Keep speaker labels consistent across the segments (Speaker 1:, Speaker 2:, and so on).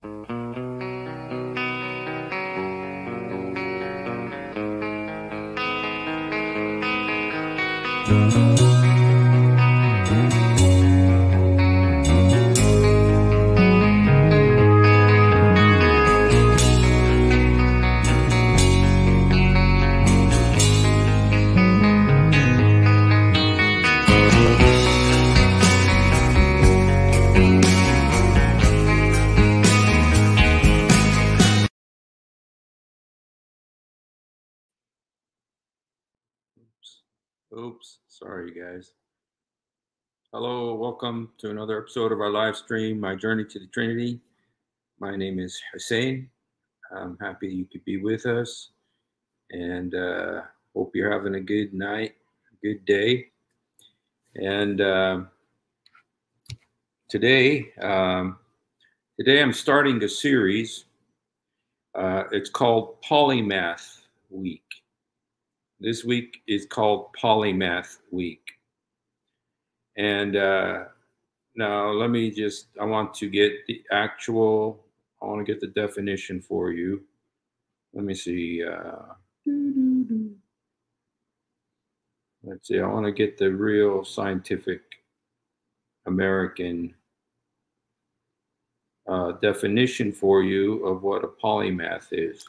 Speaker 1: Oops, sorry guys. Hello, welcome to another episode of our live stream, My Journey to the Trinity. My name is Hussein. I'm happy you could be with us, and hope you're having a good night, good day. And today I'm starting a series. It's called Polymath Week. This week is called Polymath Week. And now let me I want to get I want to get the definition for you. Let me see. Let's see, I want to get the real scientific American definition for you of what a polymath is.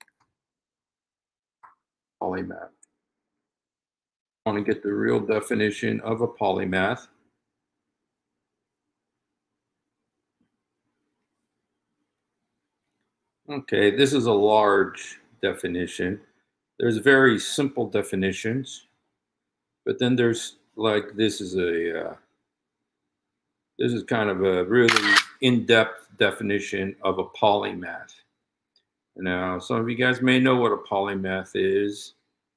Speaker 1: Polymath. I want to get the real definition of a polymath. Okay, this is a large definition. There's very simple definitions, but then there's like this is kind of a really in-depth definition of a polymath. Now, some of you guys may know what a polymath is.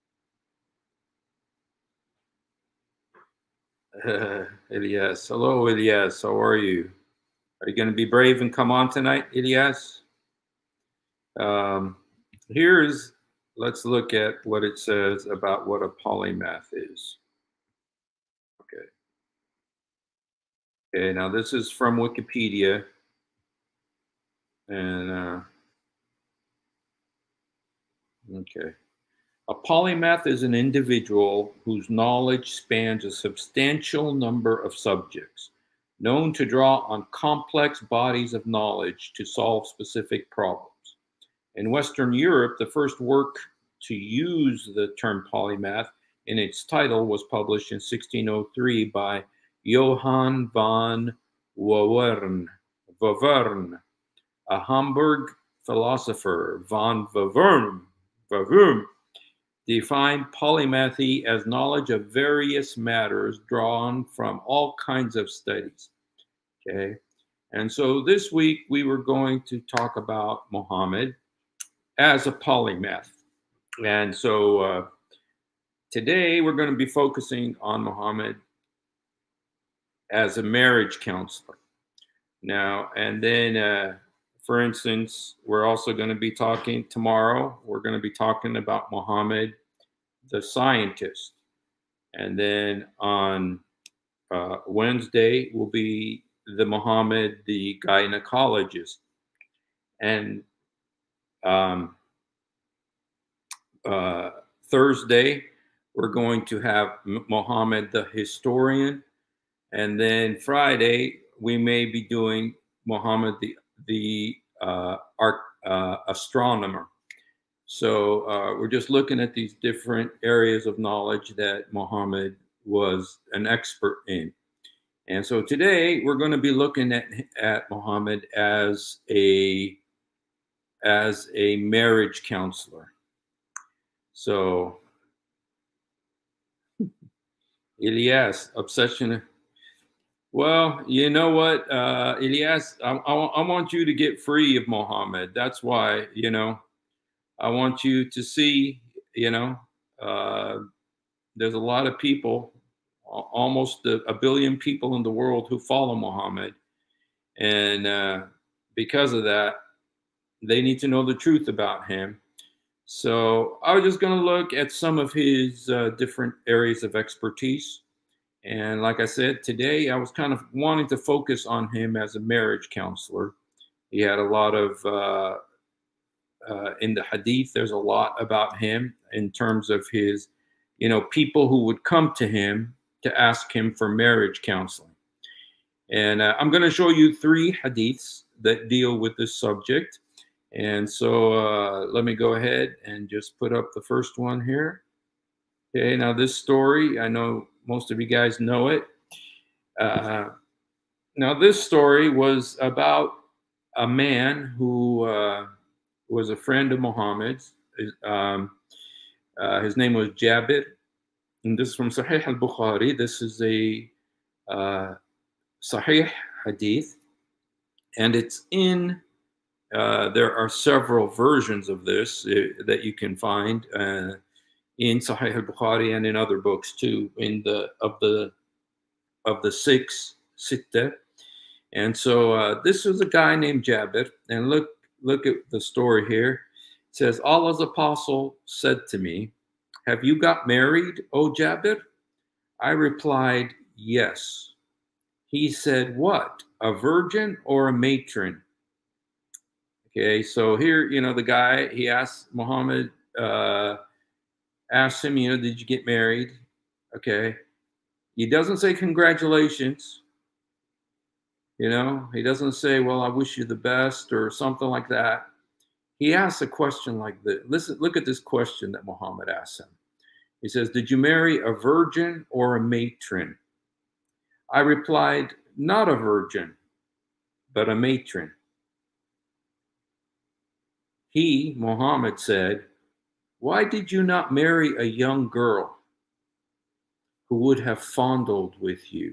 Speaker 1: Elias, hello, Elias. How are you? Are you going to be brave and come on tonight, Elias? Let's look at what it says about what a polymath is. Okay, now this is from Wikipedia. And, okay. A polymath is an individual whose knowledge spans a substantial number of subjects, known to draw on complex bodies of knowledge to solve specific problems. In Western Europe, the first work to use the term polymath in its title was published in 1603 by Johann von Wavern, a Hamburg philosopher. Von Wavern defined polymathy as knowledge of various matters drawn from all kinds of studies. Okay, and so this week we were going to talk about Muhammad as a polymath. And so today we're going to be focusing on Muhammad as a marriage counselor. Now, and then, for instance, we're also going to be talking tomorrow, we're going to be talking about Muhammad, the scientist. And then on Wednesday will be the Muhammad, the gynecologist. And Thursday, we're going to have Muhammad, the historian. And then Friday, we may be doing Muhammad, the astronomer. So we're just looking at these different areas of knowledge that Muhammad was an expert in. And so today we're going to be looking at Muhammad as a marriage counselor. So Elias, obsession. Well, you know what, Elias, I want you to get free of Muhammad. That's why, I want you to see, there's a lot of people, almost a billion people in the world who follow Muhammad. And because of that, they need to know the truth about him. So I was just going to look at some of his different areas of expertise. And like I said, today I was kind of wanting to focus on him as a marriage counselor. He had a lot of in the hadith. There's a lot about him in terms of his, people who would come to him to ask him for marriage counseling. And I'm going to show you 3 hadiths that deal with this subject. And so let me go ahead and just put up the first one here. Okay, now this story, I know most of you guys know it. Now this story was about a man who was a friend of Muhammad's. His name was Jabir, and this is from Sahih al-Bukhari. This is a Sahih hadith, and it's in. There are several versions of this that you can find in Sahih al-Bukhari and in other books too. Of the 6 sittah. And so this was a guy named Jabir, and look at the story here. It says, Allah's apostle said to me, "Have you got married, O Jabir?" I replied, "Yes." He said, "What, a virgin or a matron?" Okay, so here, the guy, he asked Muhammad, asked him, did you get married? Okay. He doesn't say congratulations. He doesn't say, well, I wish you the best or something like that. He asks a question like this. Listen, look at this question that Muhammad asks him. He says, "Did you marry a virgin or a matron?" I replied, "Not a virgin, but a matron." He, Muhammad, said, "Why did you not marry a young girl who would have fondled with you?"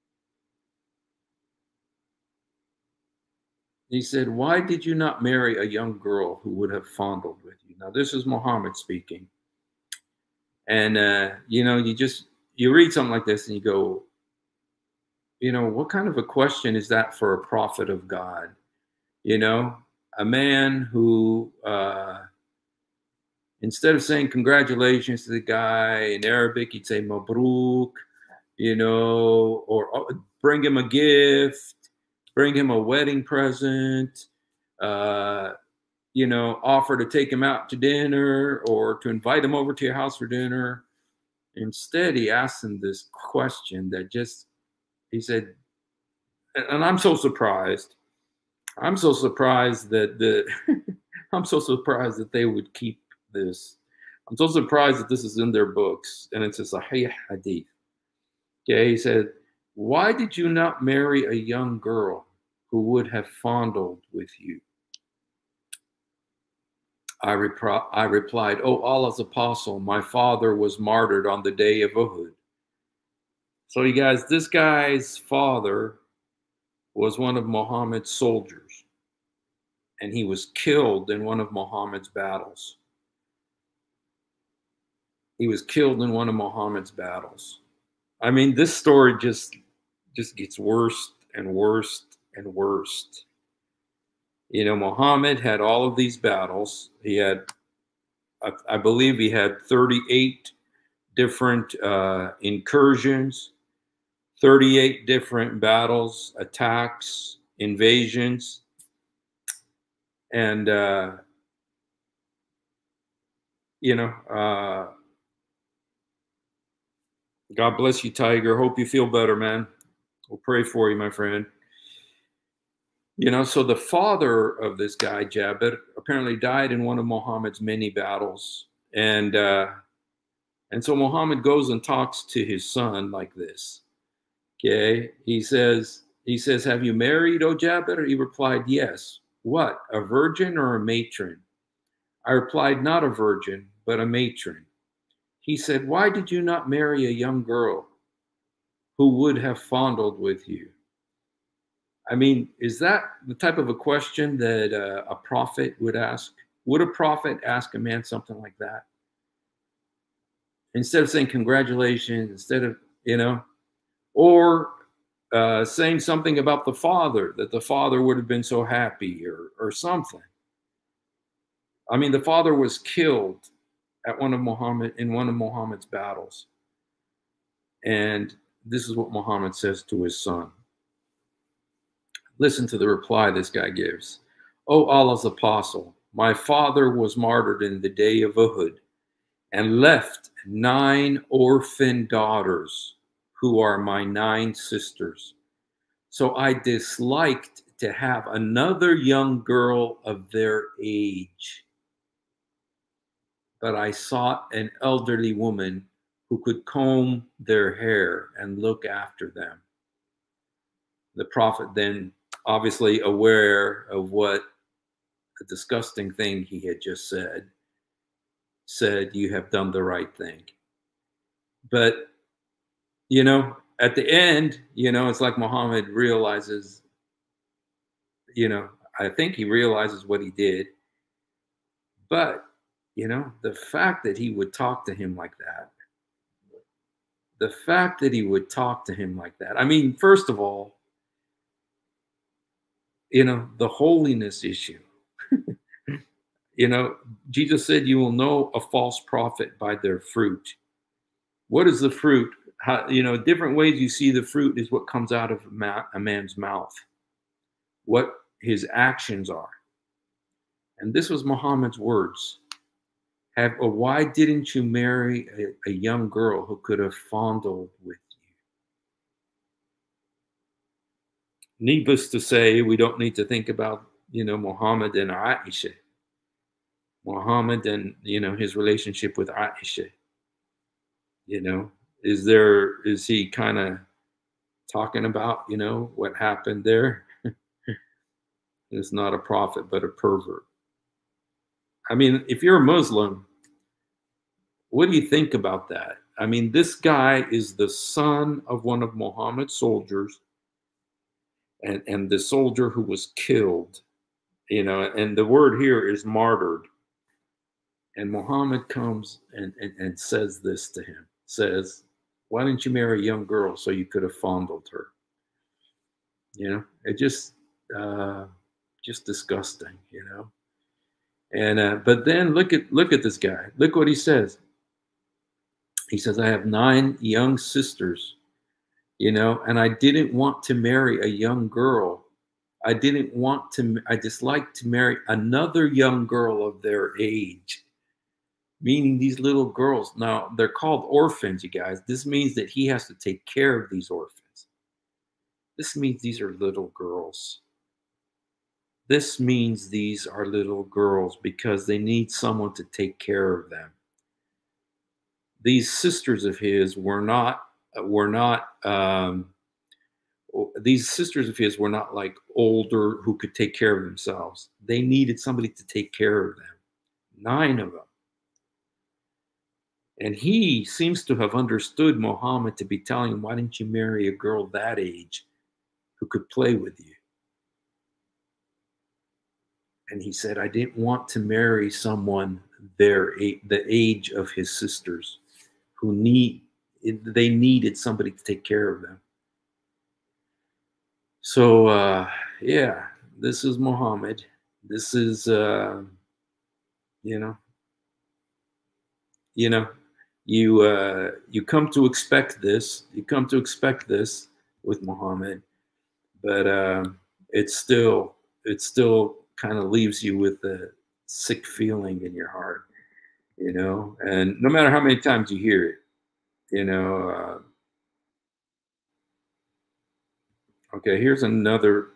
Speaker 1: He said, "Why did you not marry a young girl who would have fondled with you?" Now, this is Muhammad speaking. And, you read something like this and you go, what kind of a question is that for a prophet of God? A man who, instead of saying congratulations to the guy in Arabic, he'd say Mabruk, or bring him a gift, bring him a wedding present, offer to take him out to dinner or to invite him over to your house for dinner. Instead, he asked him this question that he said, and I'm so surprised. I'm so surprised that I'm so surprised that they would keep this. I'm so surprised that this is in their books, and it's a Sahih hadith. Okay, he said, "Why did you not marry a young girl who would have fondled with you?" I replied, "Oh, Allah's apostle, my father was martyred on the day of Uhud." So you guys, this guy's father was one of Muhammad's soldiers, and he was killed in one of Muhammad's battles. He was killed in one of Muhammad's battles. I mean, this story just gets worse and worse and worse. Muhammad had all of these battles. He had, I believe he had 38 different incursions, 38 different battles, attacks, invasions. And, God bless you, Tiger. Hope you feel better, man. We'll pray for you, my friend. So the father of this guy, Jabir, apparently died in one of Muhammad's many battles. And so Muhammad goes and talks to his son like this. Okay. He says, "Have you married, O Jabir?" He replied, "Yes." "What, a virgin or a matron?" I replied, "Not a virgin, but a matron." He said, "Why did you not marry a young girl who would have fondled with you?" I mean, is that the type of a question that a prophet would ask? Would a prophet ask a man something like that? Instead of saying congratulations, instead of, or saying something about the father, that the father would have been so happy or something. I mean, the father was killed in one of Muhammad's battles. And this is what Muhammad says to his son. Listen to the reply this guy gives. O Allah's apostle, my father was martyred in the day of Uhud and left 9 orphan daughters who are my 9 sisters. So I disliked to have another young girl of their age, but I sought an elderly woman who could comb their hair and look after them. The Prophet then, obviously aware of what a disgusting thing he had just said, you have done the right thing. But, at the end, it's like Muhammad realizes, I think he realizes what he did. But, the fact that he would talk to him like that, I mean, first of all, the holiness issue. Jesus said, you will know a false prophet by their fruit. What is the fruit? How, different ways you see the fruit is what comes out of a man's mouth, what his actions are. And this was Muhammad's words. Why didn't you marry a young girl who could have fondled with you? Needless to say, we don't need to think about, Muhammad and Aisha. Muhammad and, his relationship with Aisha. Is he kind of talking about, what happened there? Is not a prophet, but a pervert. I mean, if you're a Muslim, what do you think about that? I mean, this guy is the son of one of Muhammad's soldiers, and the soldier who was killed, and the word here is martyred. And Muhammad comes and says this to him, says, why didn't you marry a young girl so you could have fondled her? It just disgusting, And but then look at this guy. Look what he says. He says, I have 9 young sisters, and I didn't want to marry a young girl. I disliked to marry another young girl of their age, meaning these little girls. Now, they're called orphans, you guys. This means that he has to take care of these orphans. This means these are little girls. This means these are little girls because they need someone to take care of them. These sisters of his were not like older who could take care of themselves. They needed somebody to take care of them. 9 of them. And he seems to have understood Muhammad to be telling him, why didn't you marry a girl that age who could play with you? And he said, I didn't want to marry someone the age of his sisters who they needed somebody to take care of them. So, yeah, this is Muhammad. This is, you come to expect this. You come to expect this with Muhammad, but it still kind of leaves you with a sick feeling in your heart, And no matter how many times you hear it, Okay, here's another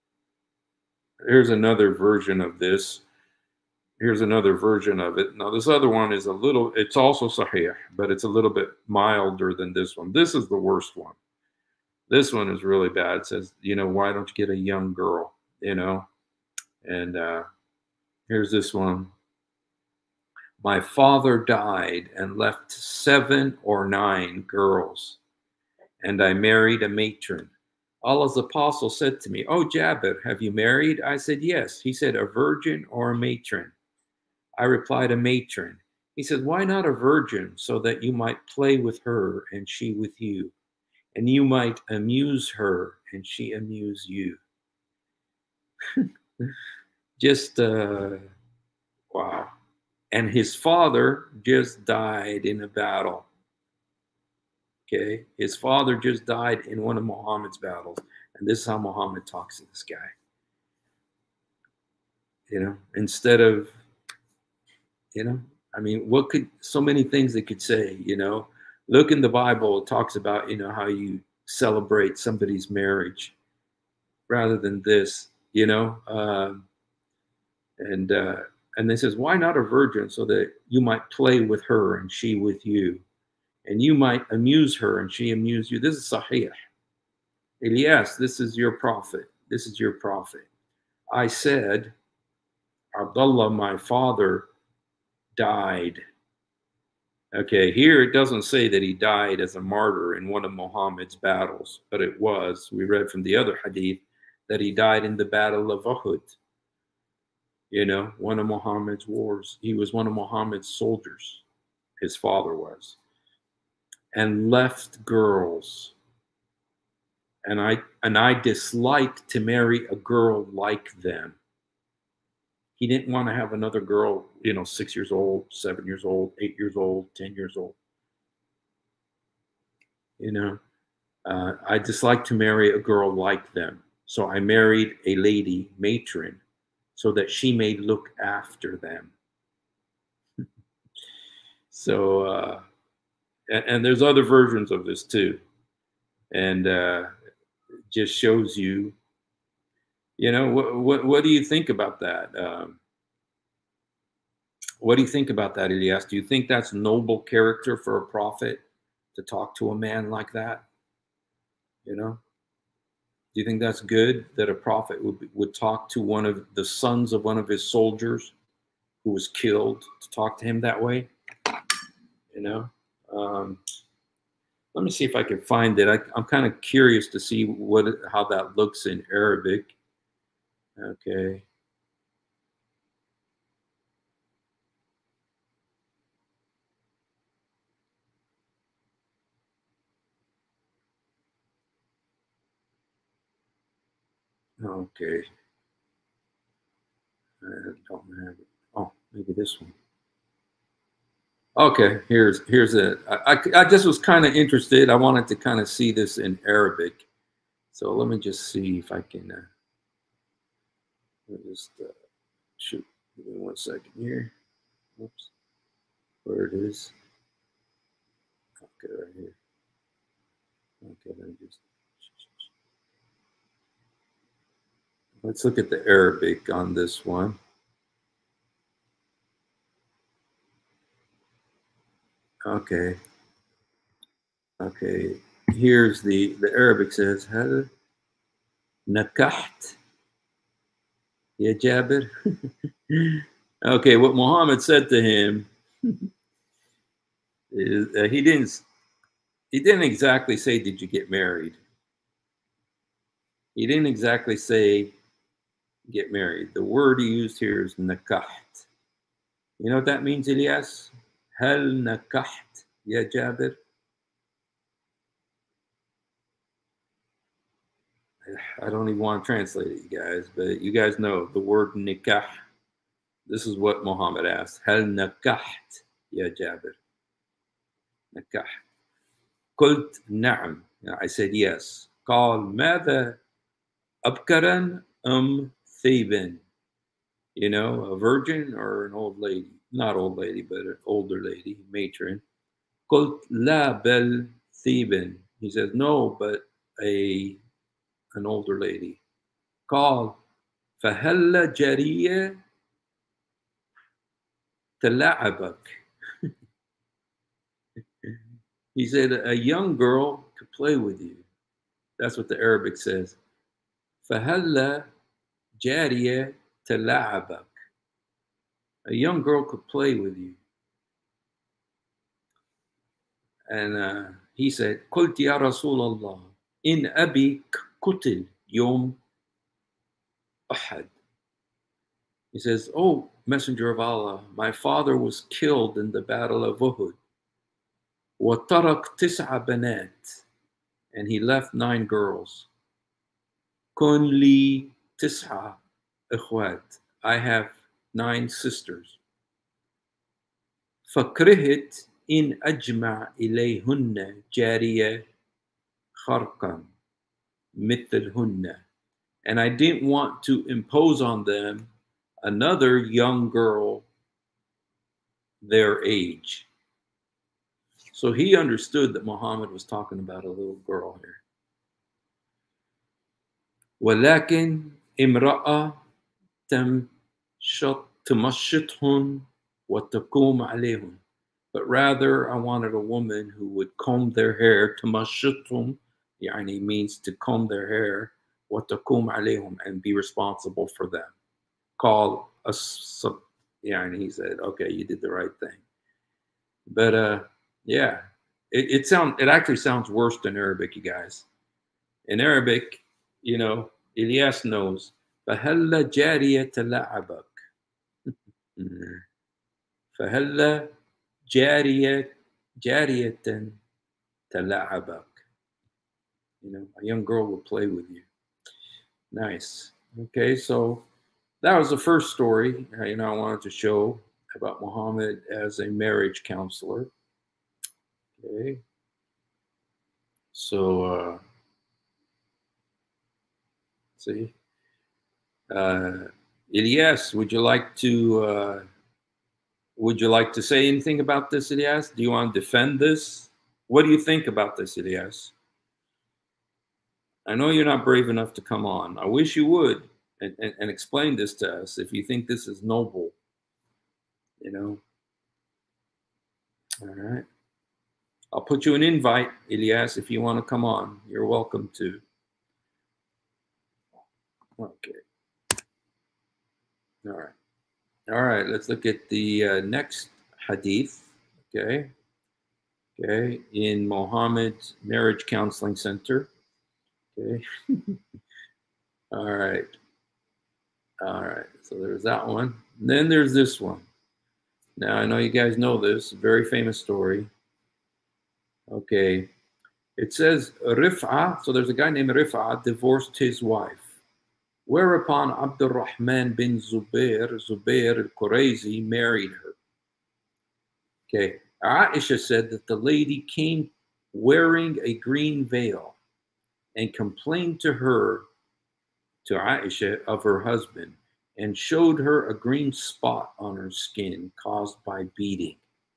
Speaker 1: version of this. Here's another version of it. Now, this other one is it's also Sahih, but it's a little bit milder than this one. This is the worst one. This one is really bad. It says, why don't you get a young girl, And here's this one. My father died and left 7 or 9 girls, and I married a matron. Allah's apostle said to me, oh, Jabir, have you married? I said, yes. He said, a virgin or a matron? I replied, a matron. He said, why not a virgin, so that you might play with her and she with you, and you might amuse her and she amuse you? Just, wow. And his father just died in a battle. Okay, his father just died in one of Muhammad's battles, and this is how Muhammad talks to this guy. instead of, I mean, so many things they could say, look in the Bible, it talks about, how you celebrate somebody's marriage rather than this, and, uh, and they says, why not a virgin so that you might play with her and she with you, and you might amuse her and she amuse you. This is Sahih. Elias, this is your prophet. This is your prophet. I said, Abdullah, my father, died. Okay, here it doesn't say that he died as a martyr in one of Muhammad's battles, but it was. We read from the other hadith that he died in the Battle of Uhud, one of Muhammad's wars. He was one of Muhammad's soldiers, his father was, and left girls. And I disliked to marry a girl like them. He didn't want to have another girl, 6 years old, 7 years old, 8 years old, 10 years old. I disliked to marry a girl like them. So I married a lady, matron, so that she may look after them. So, and there's other versions of this too. And just shows you, what do you think about that? What do you think about that, Elias? Do you think that's noble character for a prophet to talk to a man like that? Do you think that's good that a prophet would talk to one of the sons of one of his soldiers who was killed, to talk to him that way? Let me see if I can find it. I'm kind of curious to see how that looks in Arabic. Okay. Okay. I don't have it. Oh, maybe this one. Okay, here's it. I just was kind of interested. I wanted to kind of see this in Arabic. So let me just see if I can. Let me just shoot. Give me 1 second here. Oops. Where it is. Okay, right here. Okay, let me just. Let's look at the Arabic on this one. Okay. Okay. Here's the Arabic says, Hal nakaht ya Jabir. Okay, what Muhammad said to him is he didn't exactly say, did you get married? He didn't exactly say get married. The word he used here is nakaht. You know what that means, Elias? Hal nakaht ya Jabir. I don't even want to translate it, you guys, but you guys know the word nikah. This is what Muhammad asked. Hal nakaht ya Jabir. Nikah. قلت نعم. I said yes. قال ماذا أبكرا أم ثيبا? A virgin or an old lady? Not old lady, but an older lady, matron. قلت لا بل ثيبا. He says no, but an older lady. قال فهل جارية تلاعبك? He said a young girl could play with you. That's what the Arabic says. فهل جارية تلاعبك? A young girl could play with you. And he said, قلت يا رسول الله إن أبي قتل يوم أحد. He says, oh, Messenger of Allah, my father was killed in the Battle of Uhud. وترك 9 بنات. And he left 9 girls. كن لي 9 إخوات. I have 9 sisters. فكرهت إن أجمع إليهن جارية خرقا مثلهن. And I didn't want to impose on them another young girl their age. So he understood that Muhammad was talking about a little girl here. ولكن امرأة تمشطهم وتقوم عليهم. But rather, I wanted a woman who would comb their hair. تمشطهم يعني means to comb their hair. وتقوم عليهم and be responsible for them. Call us. Yeah, and he said, "Okay, you did the right thing." But yeah, it actually sounds worse than Arabic, you guys. In Arabic, Ilyas knows. فهلا جارية تلعبك. فهلا جارية تلعبك. A young girl will play with you. Nice. Okay, so that was the first story. I wanted to show about Muhammad as a marriage counselor. Okay. So, see, Ilyas, would you like to say anything about this, Ilyas? Do you want to defend this? What do you think about this, Ilyas? I know you're not brave enough to come on. I wish you would and explain this to us if you think this is noble. All right. I'll put you an invite, Ilyas, if you want to come on. You're welcome to. Okay. All right. All right. Let's look at the next hadith. Okay. Okay. In Muhammad's Marriage Counseling Center. Okay. All right. All right. So there's that one. And then there's this one. Now, I know you guys know this. Very famous story. Okay. It says Rif'a. So there's a guy named Rif'a divorced his wife. Whereupon Abdurrahman bin Zubair al-Qurayzi married her. Okay. Aisha said that the lady came wearing a green veil and complained to Aisha of her husband and showed her a green spot on her skin caused by beating.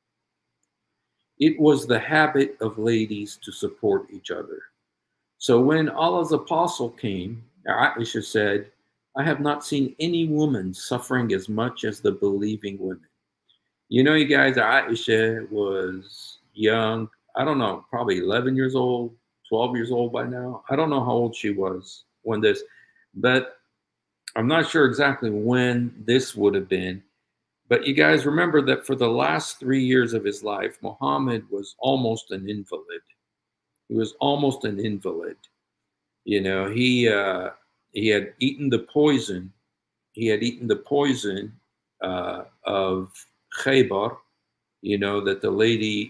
Speaker 1: It was the habit of ladies to support each other. So when Allah's apostle came, Aisha said, I have not seen any woman suffering as much as the believing women. You guys, Aisha was young. I don't know, probably 11 years old, 12 years old by now. I don't know how old she was when this, but I'm not sure exactly when this would have been. But you guys remember that for the last 3 years of his life, Muhammad was almost an invalid. He was almost an invalid. He had eaten the poison. He had eaten the poison of Khaybar, that the lady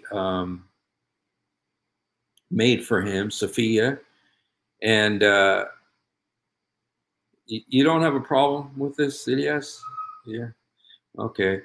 Speaker 1: made for him, Safiya. And you don't have a problem with this, Ilyas? Yeah. Okay.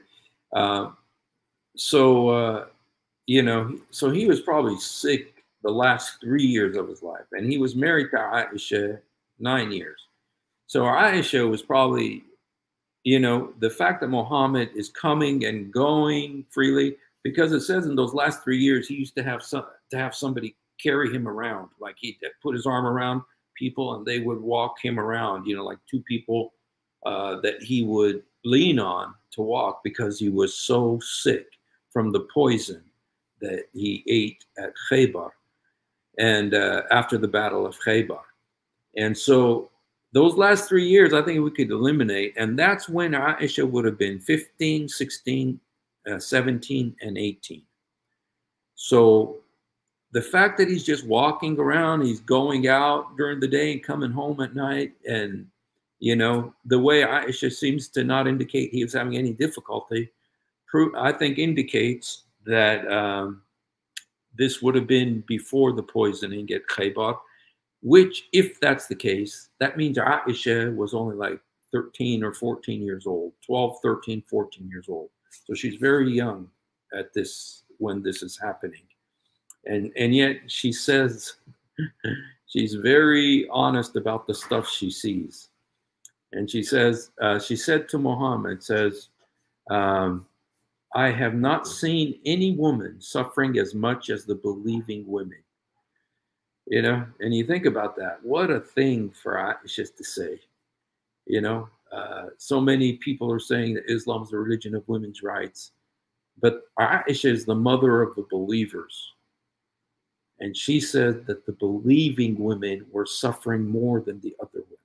Speaker 1: So he was probably sick the last 3 years of his life, and he was married to Aisha 9 years. So Aisha was probably, the fact that Muhammad is coming and going freely, because it says in those last 3 years, he used to have somebody carry him around, like he'd put his arm around people and they would walk him around, like two people that he would lean on to walk because he was so sick from the poison that he ate at Khaybar and after the Battle of Khaybar. And so those last 3 years, I think we could eliminate. And that's when Aisha would have been 15, 16, 17, and 18. So the fact that he's just walking around, he's going out during the day and coming home at night, and the way Aisha seems to not indicate he was having any difficulty, I think indicates that this would have been before the poisoning at Khaybar, which, if that's the case, that means Aisha was only like 13 or 14 years old, 12, 13, 14 years old. So she's very young at this when this is happening. And yet she says she's very honest about the stuff she sees. And she says, she said to Muhammad, says, um, I have not seen any woman suffering as much as the believing women. You know, and you think about that. What a thing for Aisha to say. You know, so many people are saying that Islam is the religion of women's rights, but Aisha is the mother of the believers. And she said that the believing women were suffering more than the other women.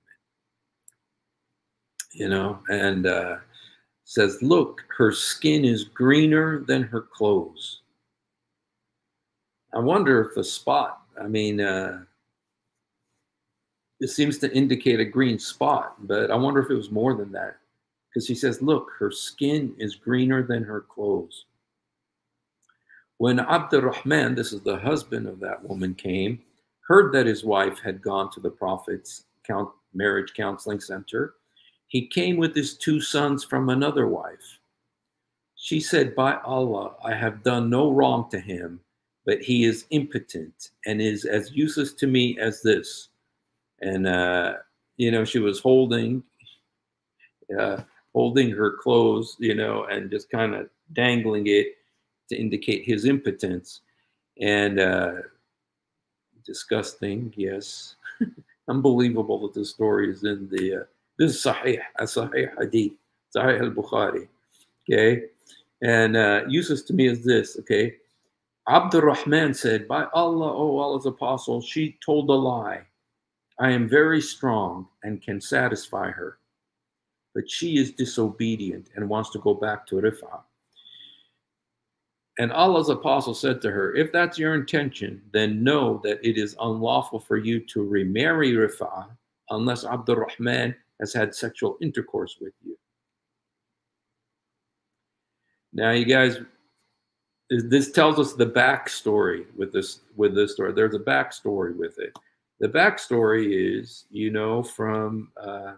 Speaker 1: You know, and says, look, her skin is greener than her clothes. I wonder if the spot, I mean, it seems to indicate a green spot, but I wonder if it was more than that. Because she says, look, her skin is greener than her clothes. When Abdurrahman, this is the husband of that woman, came, heard that his wife had gone to the Prophet's marriage counseling center, he came with his 2 sons from another wife. She said, by Allah, I have done no wrong to him, but he is impotent and is as useless to me as this. And, you know, she was holding her clothes, you know, and just kind of dangling it to indicate his impotence. And disgusting, yes. Unbelievable that this story is in the, this is Sahih Hadith, Sahih al-Bukhari, okay? And useless to me is this, okay? Abdurrahman said, by Allah, O Allah's apostle, she told a lie. I am very strong and can satisfy her. But she is disobedient and wants to go back to Rif'ah. And Allah's apostle said to her, if that's your intention, then know that it is unlawful for you to remarry Rif'ah unless Abdurrahman has had sexual intercourse with you. Now, you guys, this tells us the backstory with this story. There's a backstory with it. The backstory is, you know, from the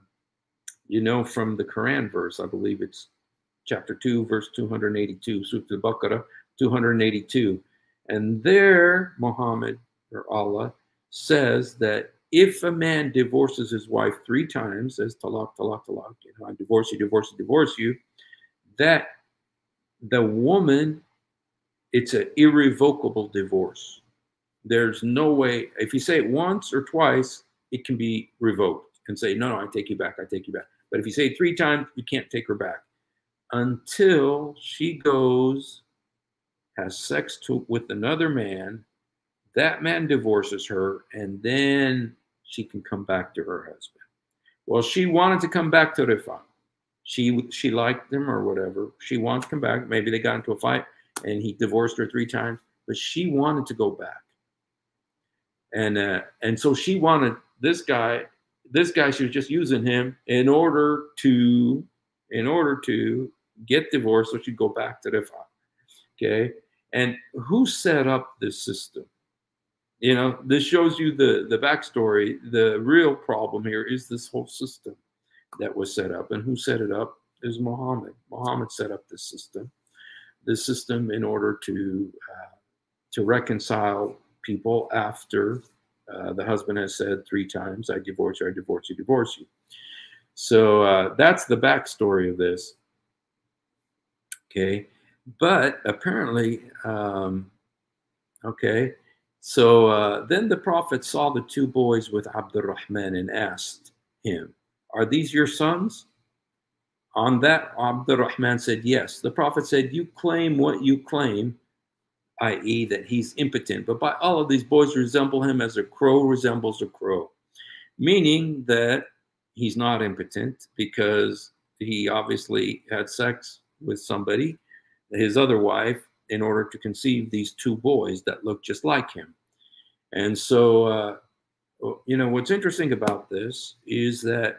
Speaker 1: Quran verse. I believe it's chapter 2, verse 282, Surah Al-Baqarah 282. And there, Muhammad, or Allah, says that if a man divorces his wife 3 times, says talaq, talaq, talaq, you know, I divorce you, divorce you, divorce you, that the woman, it's an irrevocable divorce. There's no way, if you say it once or twice, it can be revoked and say, no, I take you back, I take you back. But if you say it 3 times, you can't take her back until she goes, has sex with another man, that man divorces her, and then she can come back to her husband. Well, she wanted to come back to Rif'ah. She liked him or whatever. She wanted to come back. Maybe they got into a fight and he divorced her 3 times, but she wanted to go back. And so she wanted this guy, she was just using him in order to get divorced so she'd go back to Rif'ah. Okay. And who set up this system? You know, this shows you the backstory. The real problem here is this whole system that was set up. And who set it up is Muhammad. Muhammad set up this system in order to reconcile people after the husband has said 3 times, I divorce you, I divorce you, divorce you. So that's the backstory of this. Okay. But apparently, okay. So then the Prophet saw the 2 boys with Abdurrahman and asked him, are these your sons? On that, Abdurrahman said, yes. The Prophet said, you claim what you claim, i.e. that he's impotent. But by Allah, these boys resemble him as a crow resembles a crow. Meaning that he's not impotent because he obviously had sex with somebody, his other wife, in order to conceive these 2 boys that look just like him. And so, you know, what's interesting about this is that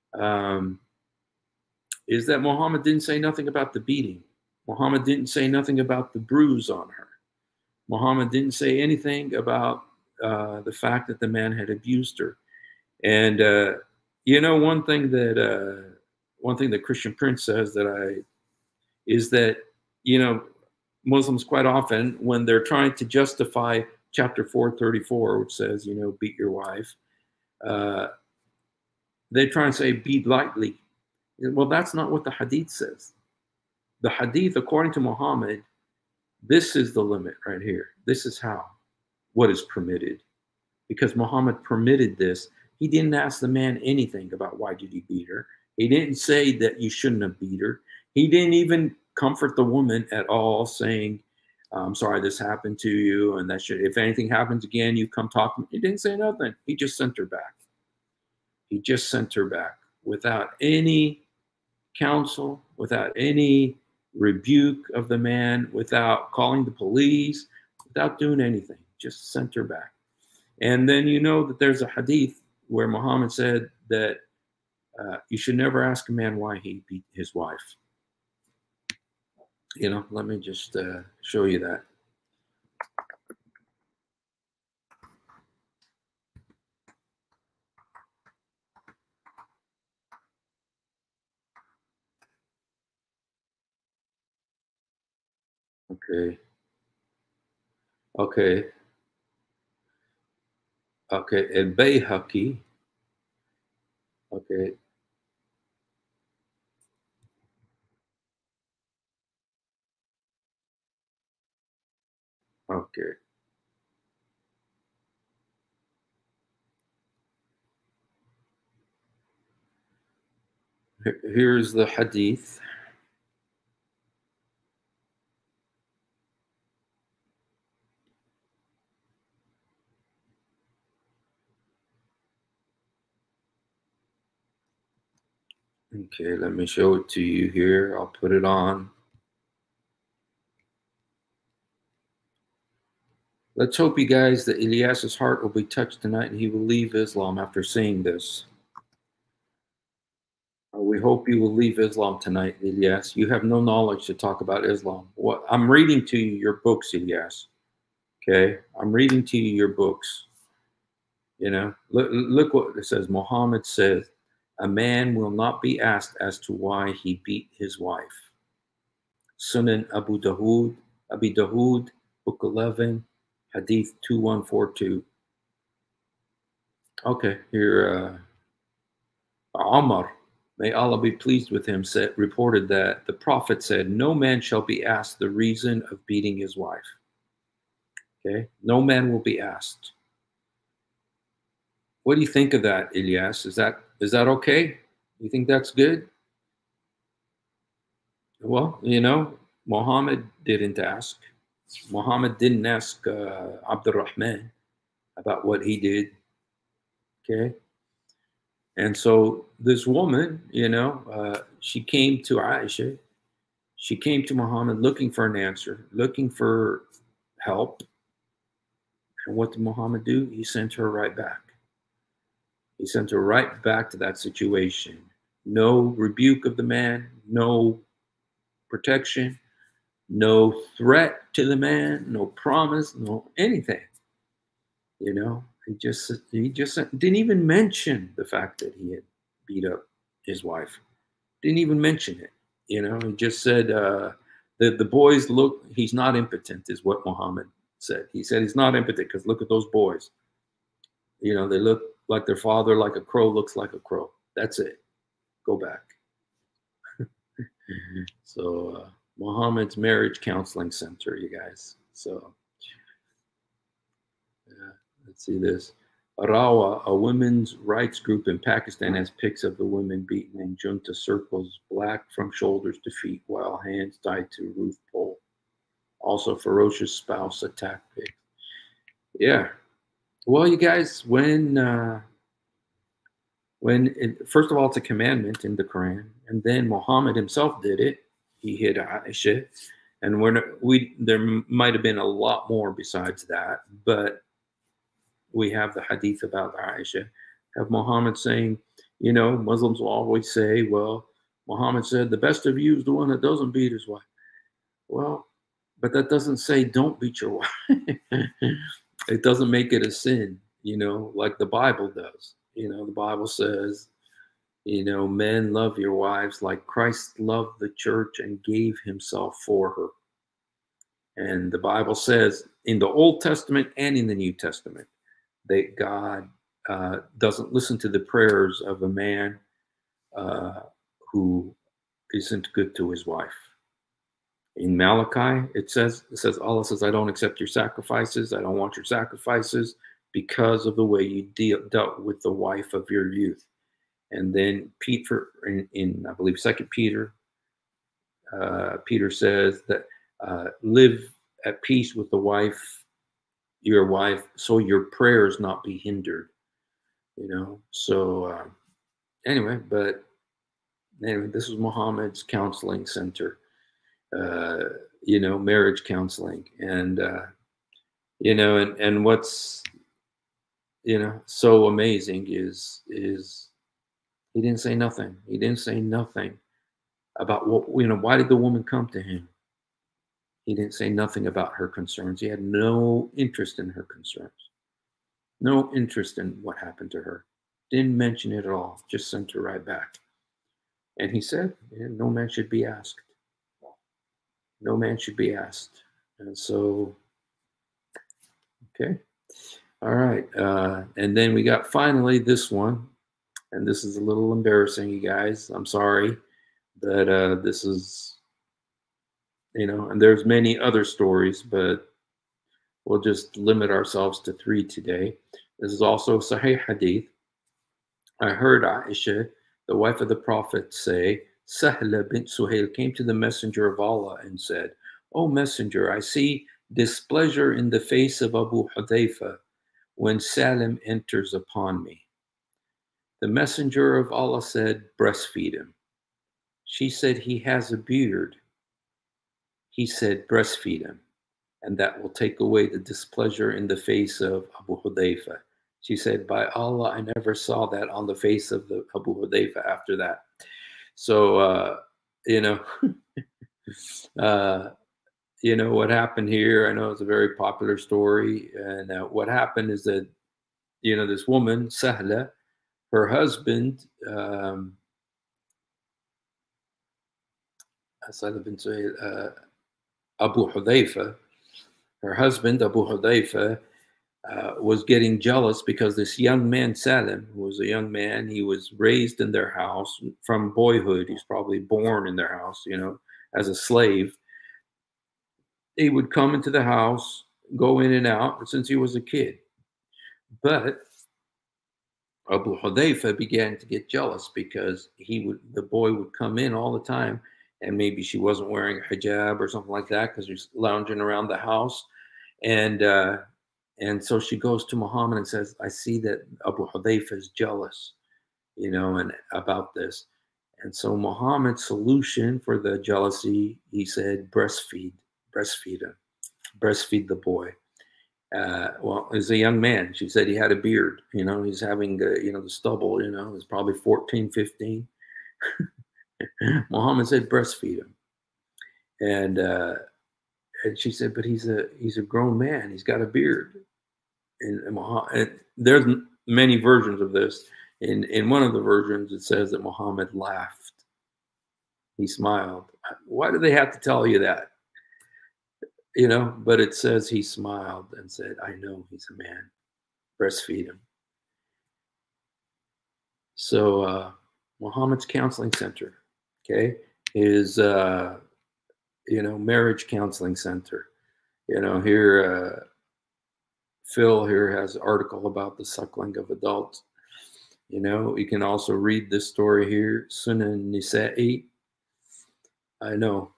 Speaker 1: Muhammad didn't say nothing about the beating. Muhammad didn't say nothing about the bruise on her. Muhammad didn't say anything about the fact that the man had abused her. And you know, one thing that Christian Prince says is that, you know, Muslims quite often, when they're trying to justify chapter 434, which says, you know, beat your wife, they try and say beat lightly. Well, that's not what the hadith says. The hadith, according to Muhammad, this is the limit right here. This is what is permitted. Because Muhammad permitted this. He didn't ask the man anything about why did he beat her. He didn't say that you shouldn't have beat her. He didn't even comfort the woman at all, saying, I'm sorry this happened to you, and that should, if anything happens again, you come talk to me. He didn't say nothing. He just sent her back. He just sent her back without any counsel, without any rebuke of the man, without calling the police, without doing anything. Just sent her back. And then you know that there's a hadith where Muhammad said that you should never ask a man why he beat his wife. You know, let me just show you that. Okay. Okay. Okay. And Bayhaqi. Okay. Okay. Here's the hadith. Okay, let me show it to you here. I'll put it on. Let's hope, you guys, that Ilyas's heart will be touched tonight and he will leave Islam after seeing this. We hope you will leave Islam tonight, Ilyas. You have no knowledge to talk about Islam. What I'm reading to you your books, Ilyas. Okay, I'm reading to you your books. You know, look what it says. Muhammad says, a man will not be asked as to why he beat his wife. Sunan Abu Dawood, Book 11, Hadith 2142. Okay, here, Umar, may Allah be pleased with him, reported that the Prophet said, no man shall be asked the reason of beating his wife. Okay, no man will be asked. What do you think of that, Ilyas? Is that okay? You think that's good? Well, you know, Muhammad didn't ask. Muhammad didn't ask Abdurrahman about what he did. Okay. And so this woman, you know, she came to Aisha. She came to Muhammad looking for an answer, looking for help. And what did Muhammad do? He sent her right back. He sent her right back to that situation. No rebuke of the man, no protection, no threat to the man, no promise, no anything. You know, he just didn't even mention the fact that he had beat up his wife. Didn't even mention it. You know, he just said the boys look. He's not impotent, is what Muhammad said. He said he's not impotent because look at those boys. You know, they look like their father, like a crow looks like a crow. That's it. Go back. So Muhammad's Marriage Counseling Center, you guys. So yeah, let's see this. Arawa, a women's rights group in Pakistan, has pics of the women beaten in junta circles, black from shoulders to feet, while hands tied to roof pole. Also, ferocious spouse attack pics. Yeah. Well, you guys, first of all, it's a commandment in the Quran, and then Muhammad himself did it. He hit Aisha, and there might have been a lot more besides that, but we have the hadith about Aisha. Have Muhammad saying, you know, Muslims will always say, well, Muhammad said the best of you is the one that doesn't beat his wife. Well, but that doesn't say don't beat your wife. It doesn't make it a sin, you know, like the Bible does. You know, the Bible says, you know, men, love your wives like Christ loved the church and gave himself for her. And the Bible says in the Old Testament and in the New Testament that God doesn't listen to the prayers of a man uh, who isn't good to his wife. In Malachi, it says Allah says, I don't accept your sacrifices. I don't want your sacrifices because of the way you dealt with the wife of your youth. And then Peter, in I believe Second Peter, Peter says that live at peace with your wife, so your prayers not be hindered. So anyway, this is Muhammad's counseling center. Marriage counseling, and and what's so amazing is he didn't say nothing. He didn't say nothing about why did the woman come to him? He didn't say nothing about her concerns. He had no interest in her concerns, no interest in what happened to her. Didn't mention it at all. Just sent her right back. And he said, no man should be asked. No man should be asked. And so, okay. All right. And then we got finally this one. And this is a little embarrassing, you guys. I'm sorry. But this is, and there's many other stories, but we'll just limit ourselves to 3 today. This is also Sahih Hadith. I heard Aisha, the wife of the Prophet, say, Sahla bint Suhail came to the Messenger of Allah and said, O Messenger, I see displeasure in the face of Abu Hudayfa when Salim enters upon me. The Messenger of Allah said, breastfeed him. She said, he has a beard. He said, breastfeed him, and that will take away the displeasure in the face of Abu Hudayfa. She said, by Allah, I never saw that on the face of the Abu Hudayfa after that. So, what happened here, I know it's a very popular story. And what happened is that, this woman, Sahla, her husband, Abu Hudayfa, her husband, Abu Hudayfa, was getting jealous because this young man, Salim, who was a young man, he was raised in their house from boyhood. He's probably born in their house, as a slave. He would come into the house, go in and out since he was a kid. But Abu Hudayfa began to get jealous because the boy would come in all the time, and maybe she wasn't wearing a hijab or something like that because he's lounging around the house. And so she goes to Muhammad and says, I see that Abu Hudayfa is jealous, and about this. And so Muhammad's solution for the jealousy, he said, breastfeed him, breastfeed the boy. Well, as a young man, she said he had a beard, he's having the stubble, he's probably 14, 15. Muhammad said, breastfeed him. And she said, but he's a grown man. He's got a beard. And there's many versions of this. In one of the versions, it says that Muhammad laughed. He smiled. Why do they have to tell you that? But it says he smiled and said, I know he's a man. Breastfeed him. So Muhammad's counseling center, okay, is marriage counseling center. Here Phil here has an article about the suckling of adults. You can also read this story here, Sunan Nisa'i. I know.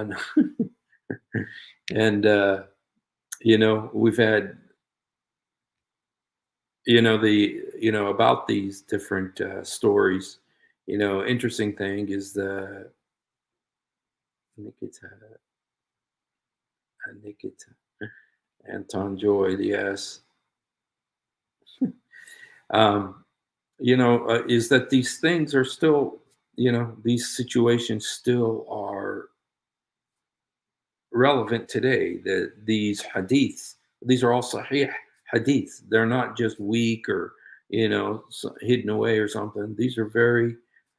Speaker 1: And we've had about these different stories. Interesting thing is the Anton Joy, yes. Is that these things are still, these situations still are relevant today. These hadiths, these are all sahih hadiths. They're not just weak or, hidden away or something. These are very,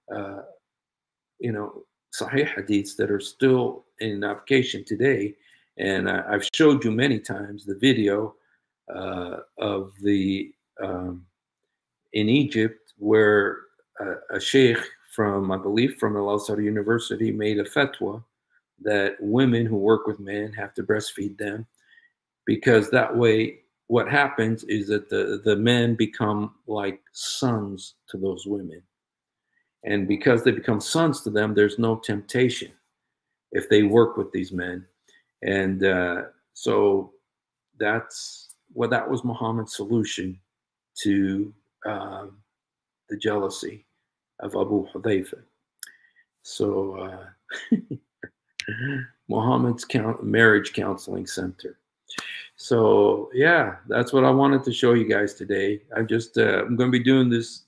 Speaker 1: sahih hadiths that are still in application today. And I've showed you many times the video of the in Egypt where a sheikh from, I believe, from Al Azhar University made a fatwa that women who work with men have to breastfeed them, because that way what happens is that the men become like sons to those women. And because they become sons to them, there's no temptation if they work with these men. And so that was Muhammad's solution to the jealousy of Abu Hudayfa. So Muhammad's marriage counseling center. So yeah, that's what I wanted to show you guys today. I'm going to be doing this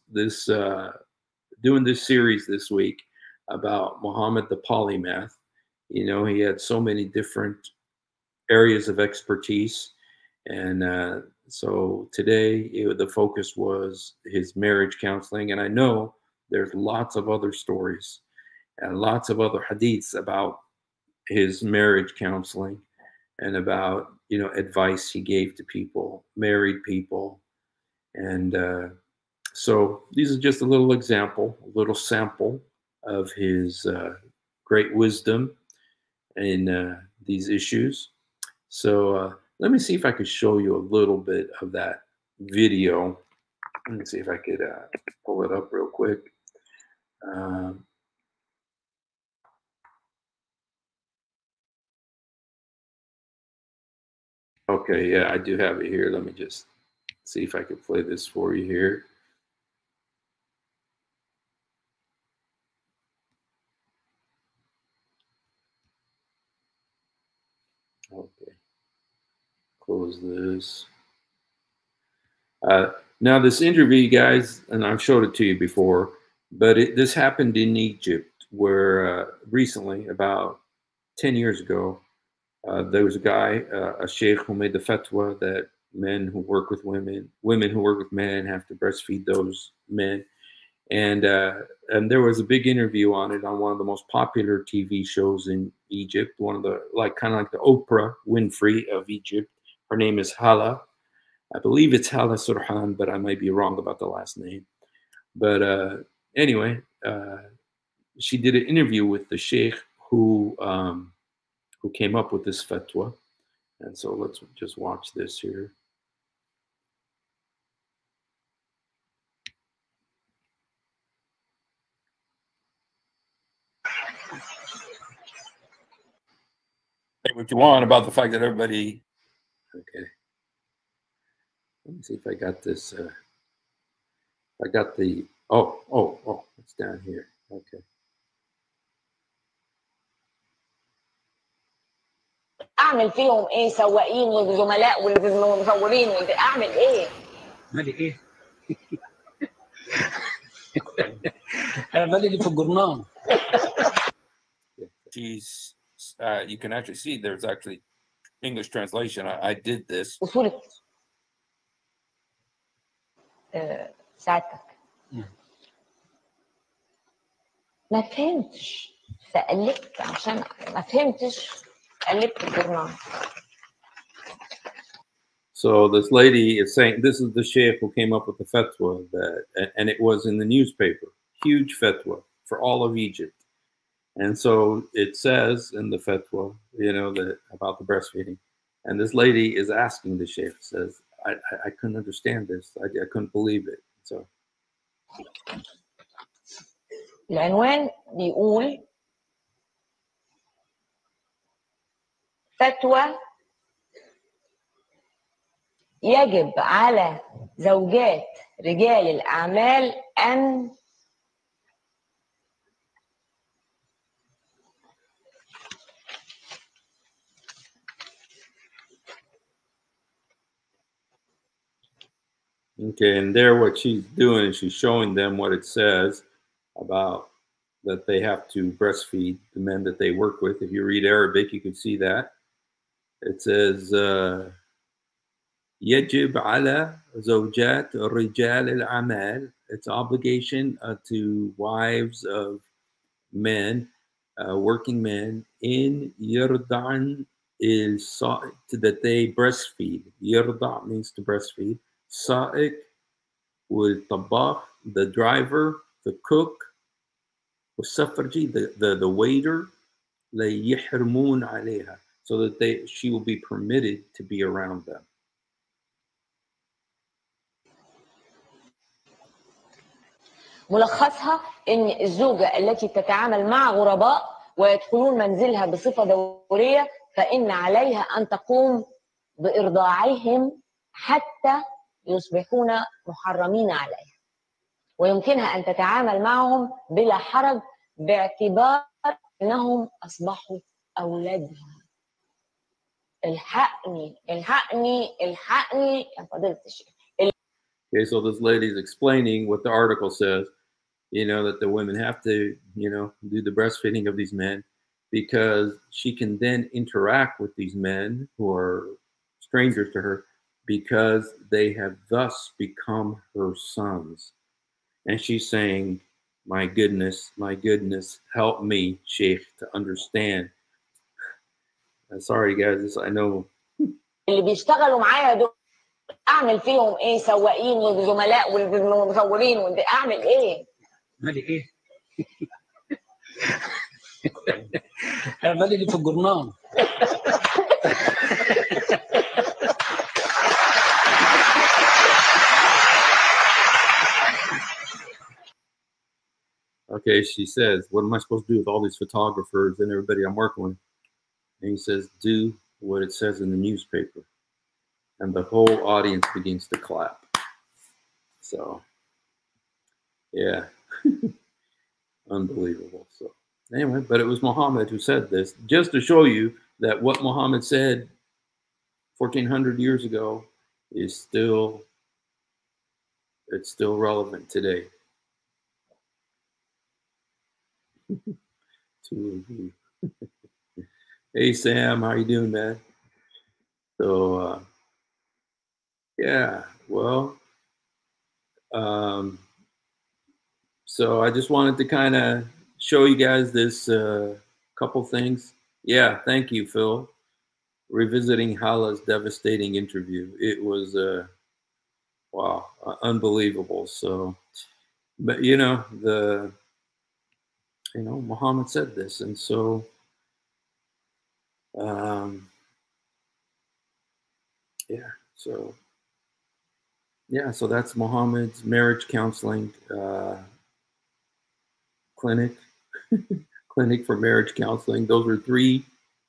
Speaker 1: series this week about Muhammad the Polymath. You know, he had so many different areas of expertise, and so today the focus was his marriage counseling. And I know there's lots of other stories and lots of other hadiths about his marriage counseling and about, you know, advice he gave to people, married people. And so these are just a little example, a little sample of his great wisdom in these issues. So let me see if I could show you a little bit of that video. Let me see if I could pull it up real quick. Okay, yeah, I do have it here. Let me just see if I can play this for you here. Okay, close this. Now this interview, guys, and I've showed it to you before, but this happened in Egypt, where recently, about 10 years ago, there was a guy, a sheikh, who made the fatwa that men who work with women, women who work with men, have to breastfeed those men. And there was a big interview on it on one of the most popular TV shows in Egypt, one of the, like, kind of like the Oprah Winfrey of Egypt. Her name is Hala. I believe it's Hala Surhan, but I might be wrong about the last name. But anyway, she did an interview with the sheikh who came up with this fatwa. And so let's just watch this here. Say what you want about the fact that everybody. Okay. Let me see if I got this. I got the. Oh, it's down here. Okay.
Speaker 2: اعمل فيهم ايه سواقين وزملاء ومصورين اعمل ايه؟
Speaker 3: مالي ايه؟ انا مالي اللي في الجورنال.
Speaker 1: She's. You can actually see there's actually English translation. I did this.
Speaker 2: وصولة سعادتك ما فهمتش فقلبت عشان ما فهمتش قلبت الجورنال.
Speaker 1: So this lady is saying this is the sheikh who came up with the fatwa, that, and it was in the newspaper, huge fatwa for all of Egypt. And so it says in the fatwa, you know, that about the breastfeeding. And this lady is asking the sheikh, says, I couldn't understand this. I couldn't believe it. So
Speaker 2: العنوان بيقول فتوى يجب على زوجات رجال الأعمال أن
Speaker 1: okay, and there what she's doing is she's showing them what it says about that they have to breastfeed the men that they work with. If you read Arabic, you can see that. It says يجب على زوجات رجال الأعمال. It's obligation to wives of men, working men, in يرضعن that they breastfeed. يرضع means to breastfeed. صائق والطباخ, the driver, the cook, والسفرجي, the waiter, ليحرمون عليها, so that she will be permitted to be around them.
Speaker 2: ملخصها ان الزوجه التي تتعامل مع غرباء ويدخلون منزلها بصفه دوريه فان عليها ان تقوم بارضاعهم حتى يصبحون محرمين عليها، ويمكنها ان تتعامل معهم بلا حرج باعتبار انهم اصبحوا اولادها. الحقني الحقني الحقني يا فضيله الشيخ.
Speaker 1: Okay, so this lady is explaining what the article says, that the women have to, do the breastfeeding of these men because she can then interact with these men who are strangers to her because they have thus become her sons. And she's saying, my goodness, help me, Sheikh, to understand. Sorry, guys, I know.
Speaker 2: اللي بيشتغلوا معايا دول اعمل فيهم ايه؟ سواقين وزملاء والمصورين اعمل ايه؟
Speaker 3: مالي ايه؟ مالي اللي في الجرنان.
Speaker 1: Okay, she says, what am I supposed to do with all these photographers and everybody I'm working with? And he says, do what it says in the newspaper. And the whole audience begins to clap. So, yeah, unbelievable. So, anyway, but it was Muhammad who said this, just to show you that what Muhammad said 1400 years ago is still relevant today. Two of you. Hey, Sam, how you doing, man? So, yeah, well, so I just wanted to kind of show you guys this couple things. Yeah, thank you, Phil. Revisiting Hala's devastating interview. It was, wow, unbelievable. So, but Muhammad said this, and so, so that's Muhammad's marriage counseling clinic, clinic for marriage counseling. Those were three.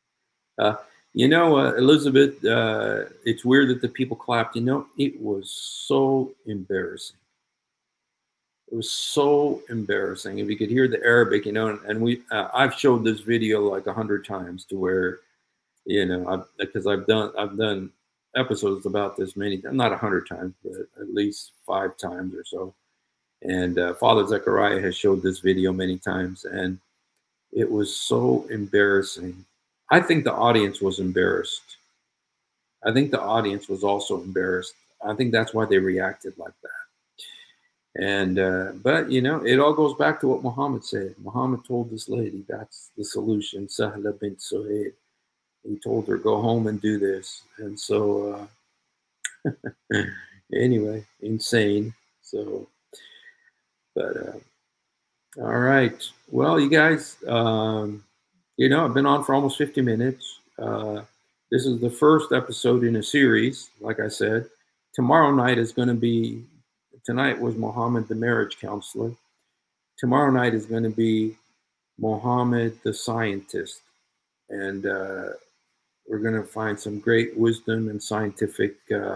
Speaker 1: Elizabeth, it's weird that the people clapped. It was so embarrassing. It was so embarrassing. If you could hear the Arabic, and I've showed this video like 100 times to where, because I've done episodes about this many times, not 100 times, but at least 5 times or so. And Father Zechariah has showed this video many times, and it was so embarrassing. I think the audience was embarrassed. I think the audience was also embarrassed. I think that's why they reacted like that. And, but, it all goes back to what Muhammad said. Muhammad told this lady, that's the solution, Sahla bint Suhaid. He told her, go home and do this. And so, anyway, insane. So, but, all right. Well, you guys, I've been on for almost 50 minutes. This is the first episode in a series, like I said. Tomorrow night is going to be, tonight was Muhammad the marriage counselor. Tomorrow night is going to be Muhammad the scientist. And we're going to find some great wisdom and scientific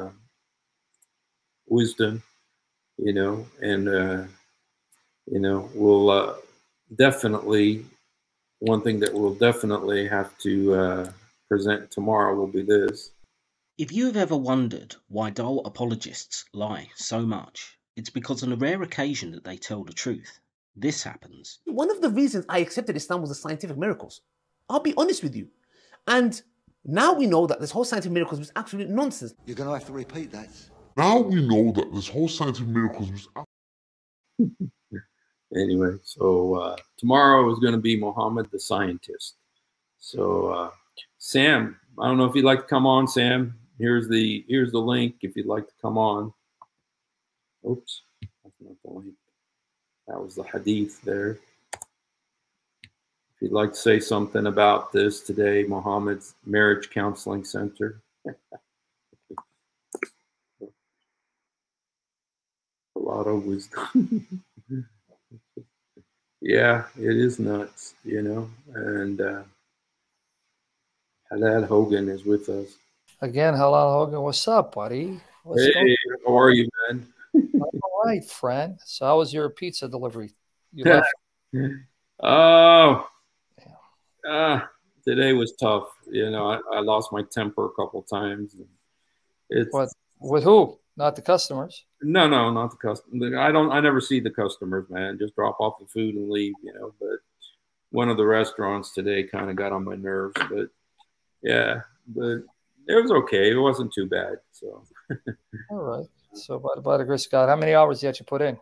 Speaker 1: wisdom, and, we'll definitely, one thing that we'll definitely have to present tomorrow will be this.
Speaker 4: If you have ever wondered why dull apologists lie so much, it's because on a rare occasion that they tell the truth. This happens.
Speaker 5: One of the reasons I accepted Islam was the scientific miracles. I'll be honest with you. And now we know that this whole scientific miracles was absolute nonsense.
Speaker 6: You're going to have to repeat that.
Speaker 7: Now we know that this whole scientific miracles was...
Speaker 1: Anyway, so tomorrow is going to be Muhammad the scientist. So Sam, I don't know if you'd like to come on, Sam. Here's the link if you'd like to come on. Oops. That was the hadith there. If you'd like to say something about this today, Muhammad's Marriage Counseling Center. A lot of wisdom. Yeah, it is nuts, you know. And Halal Hogan is with us.
Speaker 6: Again, Halal Hogan, what's up, buddy? What's
Speaker 1: Hey,
Speaker 6: going
Speaker 1: how are you, man?
Speaker 6: All right, friend. So how was your pizza delivery? You left.
Speaker 1: Oh, today was tough. You know, I lost my temper a couple times. It's
Speaker 6: What? With who? Not the customers.
Speaker 1: no, not the customer. I never see the customers, man. Just drop off the food and leave, you know. But one of the restaurants today kind of got on my nerves. But yeah, but it was okay. It wasn't too bad. So.
Speaker 6: All right. So by the grace of God, how many hours did you put in?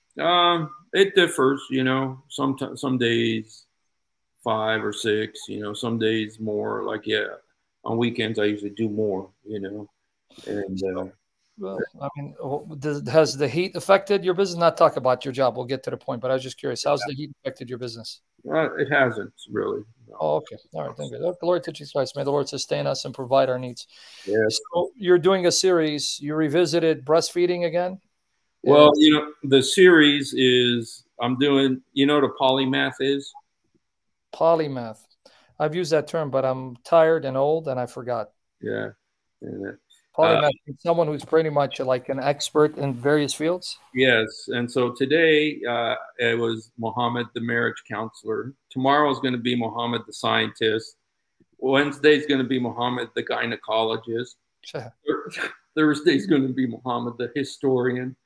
Speaker 1: It differs, you know. Some days 5 or 6, you know. Some days more. Like on weekends I usually do more, you know. And
Speaker 6: well, I mean, has the heat affected your business? Not talk about your job. We'll get to the point, but I was just curious. How's the heat affected your business?
Speaker 1: It hasn't really. No.
Speaker 6: Oh, okay. All right. Thank you. The Lord teaches Christ. May the Lord sustain us and provide our needs.
Speaker 1: Yes.
Speaker 6: So you're doing a series. You revisited breastfeeding again?
Speaker 1: Well, you know, the series is I'm doing, you know what a polymath is?
Speaker 6: Polymath. I've used that term, but I'm tired and old and I forgot.
Speaker 1: Yeah.
Speaker 6: Polymath is someone who's pretty much like an expert in various fields.
Speaker 1: Yes. And so today it was Muhammad, the marriage counselor. Tomorrow is going to be Muhammad, the scientist. Wednesday is going to be Muhammad, the gynecologist. Thursday is going to be Muhammad, the historian.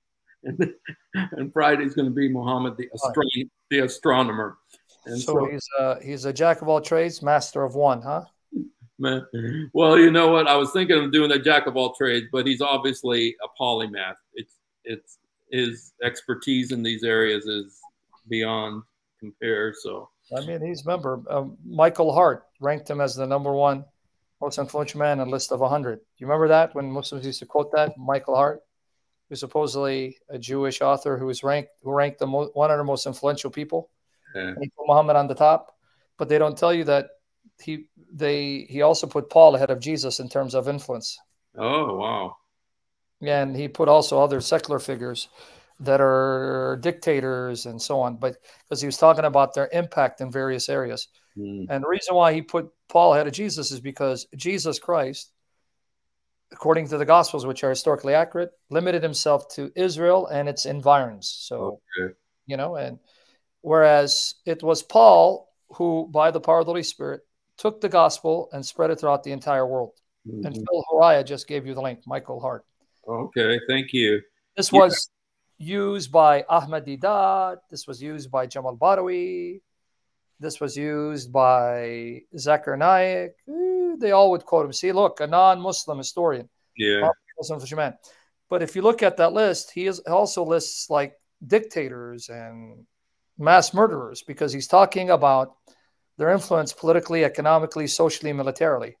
Speaker 1: And Friday is going to be Muhammad, the astronomer. And
Speaker 6: so he's a jack of all trades, master of one, huh?
Speaker 1: Man. Well, you know what? I was thinking of doing a jack of all trades, but he's obviously a polymath. It's his expertise in these areas is beyond compare. So
Speaker 6: I mean, Michael Hart ranked him as the #1 most influential man on a list of 100. Do you remember that when Muslims used to quote that? Michael Hart, who's supposedly a Jewish author who ranked the 100 most influential people.
Speaker 1: Yeah.
Speaker 6: And he put Muhammad on the top, but they don't tell you that he also put Paul ahead of Jesus in terms of influence.
Speaker 1: Oh, wow.
Speaker 6: And he put also other secular figures that are dictators and so on, but because he was talking about their impact in various areas. And the reason why he put Paul ahead of Jesus is because Jesus Christ, according to the Gospels, which are historically accurate, limited himself to Israel and its environs. So, you know, and whereas it was Paul who, by the power of the Holy Spirit, took the gospel and spread it throughout the entire world. And Phil Horiah just gave you the link, Michael Hart.
Speaker 1: Okay, thank you.
Speaker 6: This was used by Ahmed Didat. This was used by Jamal Badawi. This was used by Zakir Naik. They all would quote him. See, look, a non-Muslim historian.
Speaker 1: Yeah.
Speaker 6: Muslim man. But if you look at that list, he also lists like dictators and mass murderers because he's talking about their influence politically, economically, socially, militarily.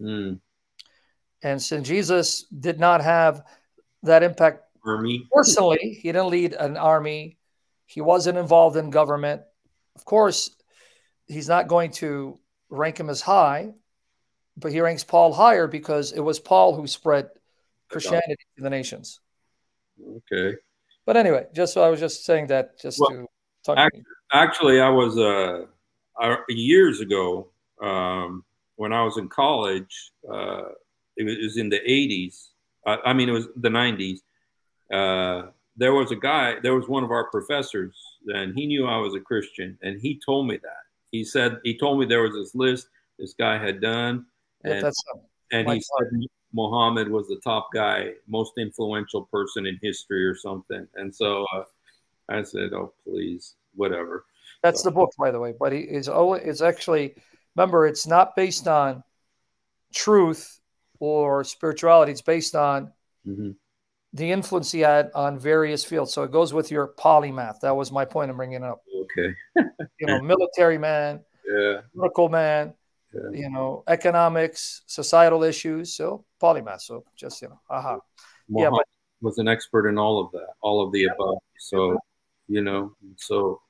Speaker 6: And since Jesus did not have that impact personally, he didn't lead an army. He wasn't involved in government. Of course, he's not going to rank him as high, but he ranks Paul higher because it was Paul who spread Christianity to the nations.
Speaker 1: Okay.
Speaker 6: But anyway, I was just saying that to talk to you.
Speaker 1: Actually, I was years ago when I was in college. It was in the 80s. I mean, it was the 90s. There was one of our professors, and he knew I was a Christian, and he told me that. He told me there was this list this guy had done, and he said Muhammad was the top guy, most influential person in history or something. And so I said, oh, please, whatever.
Speaker 6: That's the book, by the way. But it's actually, remember, it's not based on truth or spirituality. It's based on the influence he had on various fields. So it goes with your polymath. That was my point in bringing it up.
Speaker 1: Okay.
Speaker 6: You know, military man, political man, you know, economics, societal issues. So polymath. So just, you know,
Speaker 1: Muhammad, was an expert in all of that, all of the above. So, you know, so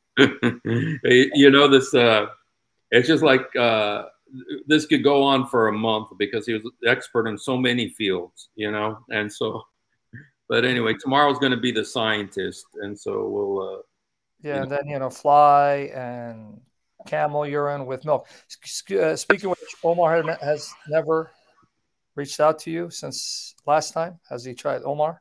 Speaker 1: you know, this it's just like this could go on for a month because he was expert in so many fields, you know, and so. But anyway, tomorrow's going to be the scientist, and so we'll.
Speaker 6: Yeah, and then, you know, fly and camel urine with milk. Speaking of which, Omar has never reached out to you since last time. Has he tried? Omar?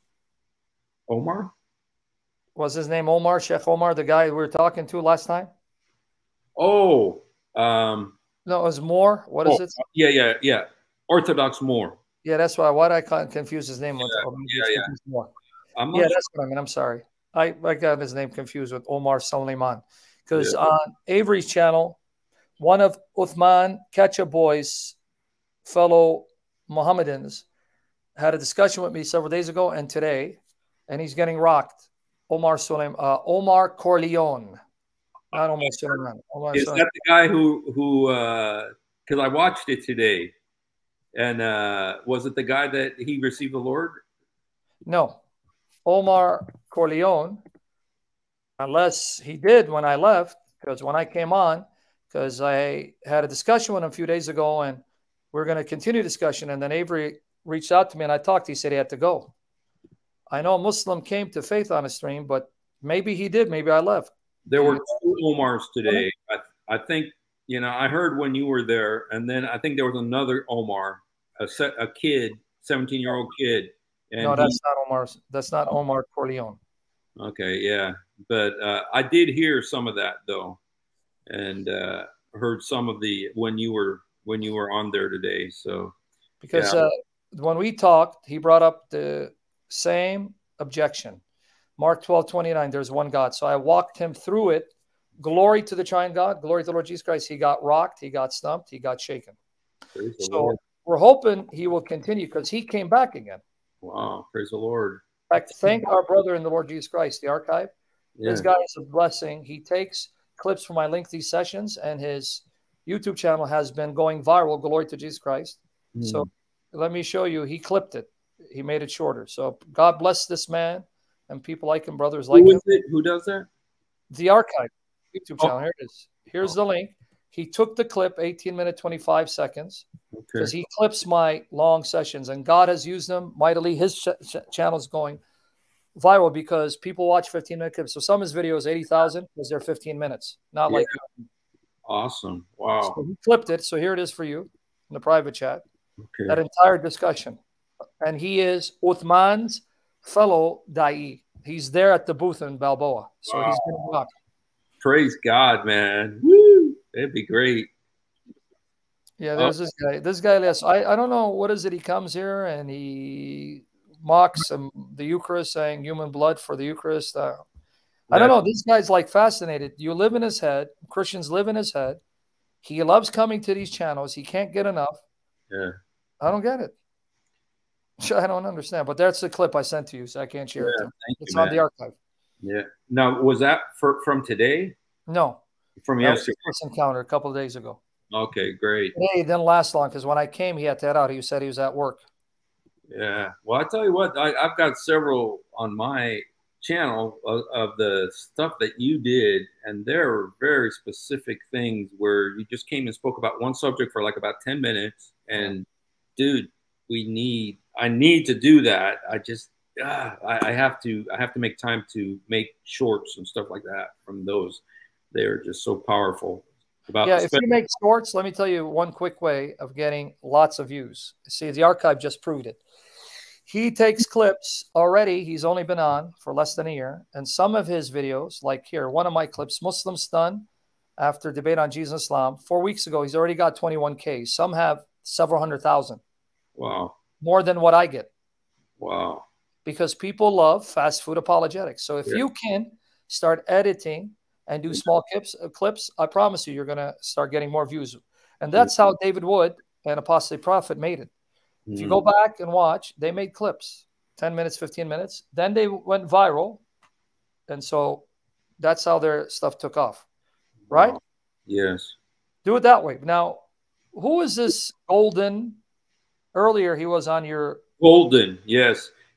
Speaker 1: Omar?
Speaker 6: Was his name Omar? Sheikh Omar, the guy we were talking to last time?
Speaker 1: Oh.
Speaker 6: No, it was Moore. What is it?
Speaker 1: Yeah. Orthodox Moore.
Speaker 6: Yeah, that's why. Why did I confuse his name with? Moore? Yeah, that's what I mean. I'm sorry. I got his name confused with Omar Suleiman. Because on Avery's channel, one of Uthman Ketchup Boy's fellow Mohammedans had a discussion with me several days ago and today, and he's getting rocked. Omar Corleone. Not Omar Suleiman.
Speaker 1: Is that the guy who because I watched it today, and was it the guy that he received the Lord?
Speaker 6: No. Omar Corleone, unless he did when I left, because when I came on, because I had a discussion with him a few days ago, and we're going to continue discussion, and then Avery reached out to me, and I talked. He said he had to go. I know a Muslim came to faith on a stream, but maybe he did. Maybe I left.
Speaker 1: There were two Omars today. I think, you know, I heard when you were there, and then I think there was another Omar, a kid, 17-year-old kid. And
Speaker 6: no, that's not Omar. That's not Omar Corleone.
Speaker 1: Okay, yeah, but I did hear some of that though, and heard some of the when you were on there today. So
Speaker 6: because when we talked, he brought up the same objection. Mark 12:29. There's one God. So I walked him through it. Glory to the triune God. Glory to the Lord Jesus Christ. He got rocked. He got stumped. He got shaken. So we're hoping he will continue because he came back again.
Speaker 1: Wow, praise the Lord.
Speaker 6: In fact, thank our brother in the Lord Jesus Christ, the archive. Yeah. This guy is a blessing. He takes clips from my lengthy sessions, and his YouTube channel has been going viral. Glory to Jesus Christ. So let me show you. He clipped it. He made it shorter. So God bless this man and people like him, brothers like him.
Speaker 1: Who does that?
Speaker 6: The archive YouTube channel. Here it is. Here's the link. He took the clip, 18 minutes, 25 seconds, because he clips my long sessions, and God has used them mightily. His channel is going viral because people watch 15-minute clips. So some of his videos, 80,000, because they're 15 minutes, not like you.
Speaker 1: Awesome. Wow.
Speaker 6: So he clipped it. So here it is for you in the private chat. That entire discussion. And he is Uthman's fellow Da'i. He's there at the booth in Balboa. So he's going to rock.
Speaker 1: Praise God, man. Woo! It'd be great.
Speaker 6: Yeah, there's this guy. This guy, I don't know what is it. He comes here and he mocks the Eucharist, saying human blood for the Eucharist. I don't know. This guy's like fascinated. You live in his head. Christians live in his head. He loves coming to these channels. He can't get enough.
Speaker 1: Yeah.
Speaker 6: I don't get it. I don't understand. But that's the clip I sent to you, so I can't share it. It's on the archive.
Speaker 1: Yeah. Now, was that from today?
Speaker 6: No.
Speaker 1: From yesterday.
Speaker 6: First encounter a couple of days ago.
Speaker 1: Okay, great.
Speaker 6: Today didn't last long because when I came, he had to head out. He said he was at work.
Speaker 1: Yeah. Well, I tell you what, I've got several on my channel of the stuff that you did, and there are very specific things where you just came and spoke about one subject for like about 10 minutes. And dude, I need to do that. I have to make time to make shorts and stuff like that from those. They're just so powerful.
Speaker 6: If you make shorts, let me tell you one quick way of getting lots of views. See, the archive just proved it. He takes clips already. He's only been on for less than a year. And some of his videos, like here, one of my clips, Muslim stunned after debate on Jesus and Islam. 4 weeks ago, he's already got 21K. Some have several 100,000.
Speaker 1: Wow.
Speaker 6: More than what I get.
Speaker 1: Wow.
Speaker 6: Because people love fast food apologetics. So if you can start editing and do small clips, I promise you're going to start getting more views. And that's how David Wood and Apostate Prophet made it. If you go back and watch, they made clips, 10 minutes, 15 minutes. Then they went viral. And so that's how their stuff took off. Right?
Speaker 1: Wow. Yes.
Speaker 6: Do it that way. Now, who is this Golden? Earlier, he was on your...
Speaker 1: Golden, yes.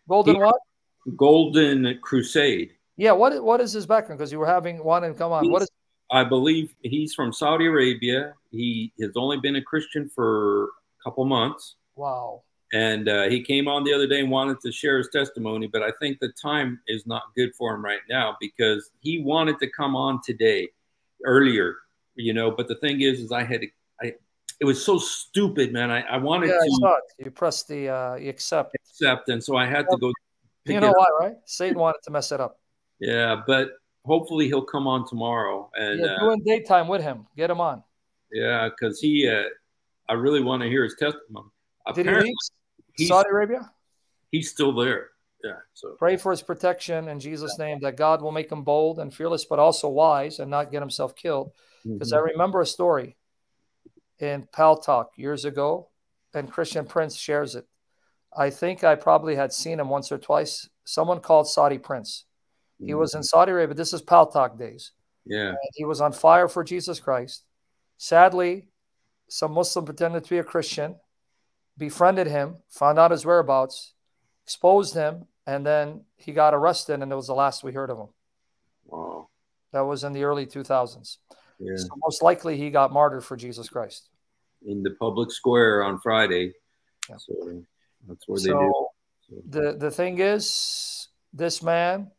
Speaker 6: Golden what?
Speaker 1: Golden Crusade.
Speaker 6: Yeah. What is his background? Because you were having one and come on. What is?
Speaker 1: I believe he's from Saudi Arabia. He has only been a Christian for a couple months.
Speaker 6: Wow.
Speaker 1: And he came on the other day and wanted to share his testimony, but I think the time is not good for him right now because he wanted to come on today, earlier, you know. But the thing is it was so stupid, man. I wanted to.
Speaker 6: I saw it. You pressed the accept,
Speaker 1: and so I had to go.
Speaker 6: You know why, right? Satan wanted to mess it up.
Speaker 1: Yeah, but hopefully he'll come on tomorrow and
Speaker 6: doing daytime with him. Get him on.
Speaker 1: Yeah, because I really want to hear his testimony.
Speaker 6: Did he leave Saudi Arabia?
Speaker 1: He's still there. Yeah. So
Speaker 6: pray for his protection in Jesus' name, that God will make him bold and fearless, but also wise and not get himself killed. Because I remember a story in Pal Talk years ago, and Christian Prince shares it. I think I probably had seen him once or twice. Someone called Saudi Prince. He was in Saudi Arabia. This is Pal Talk days.
Speaker 1: Yeah.
Speaker 6: And he was on fire for Jesus Christ. Sadly, some Muslim pretended to be a Christian, befriended him, found out his whereabouts, exposed him, and then he got arrested, and it was the last we heard of him.
Speaker 1: Wow.
Speaker 6: That was in the early 2000s.
Speaker 1: Yeah.
Speaker 6: So most likely he got martyred for Jesus Christ.
Speaker 1: In the public square on Friday. Yeah. So that's where they do.
Speaker 6: So the thing is, this man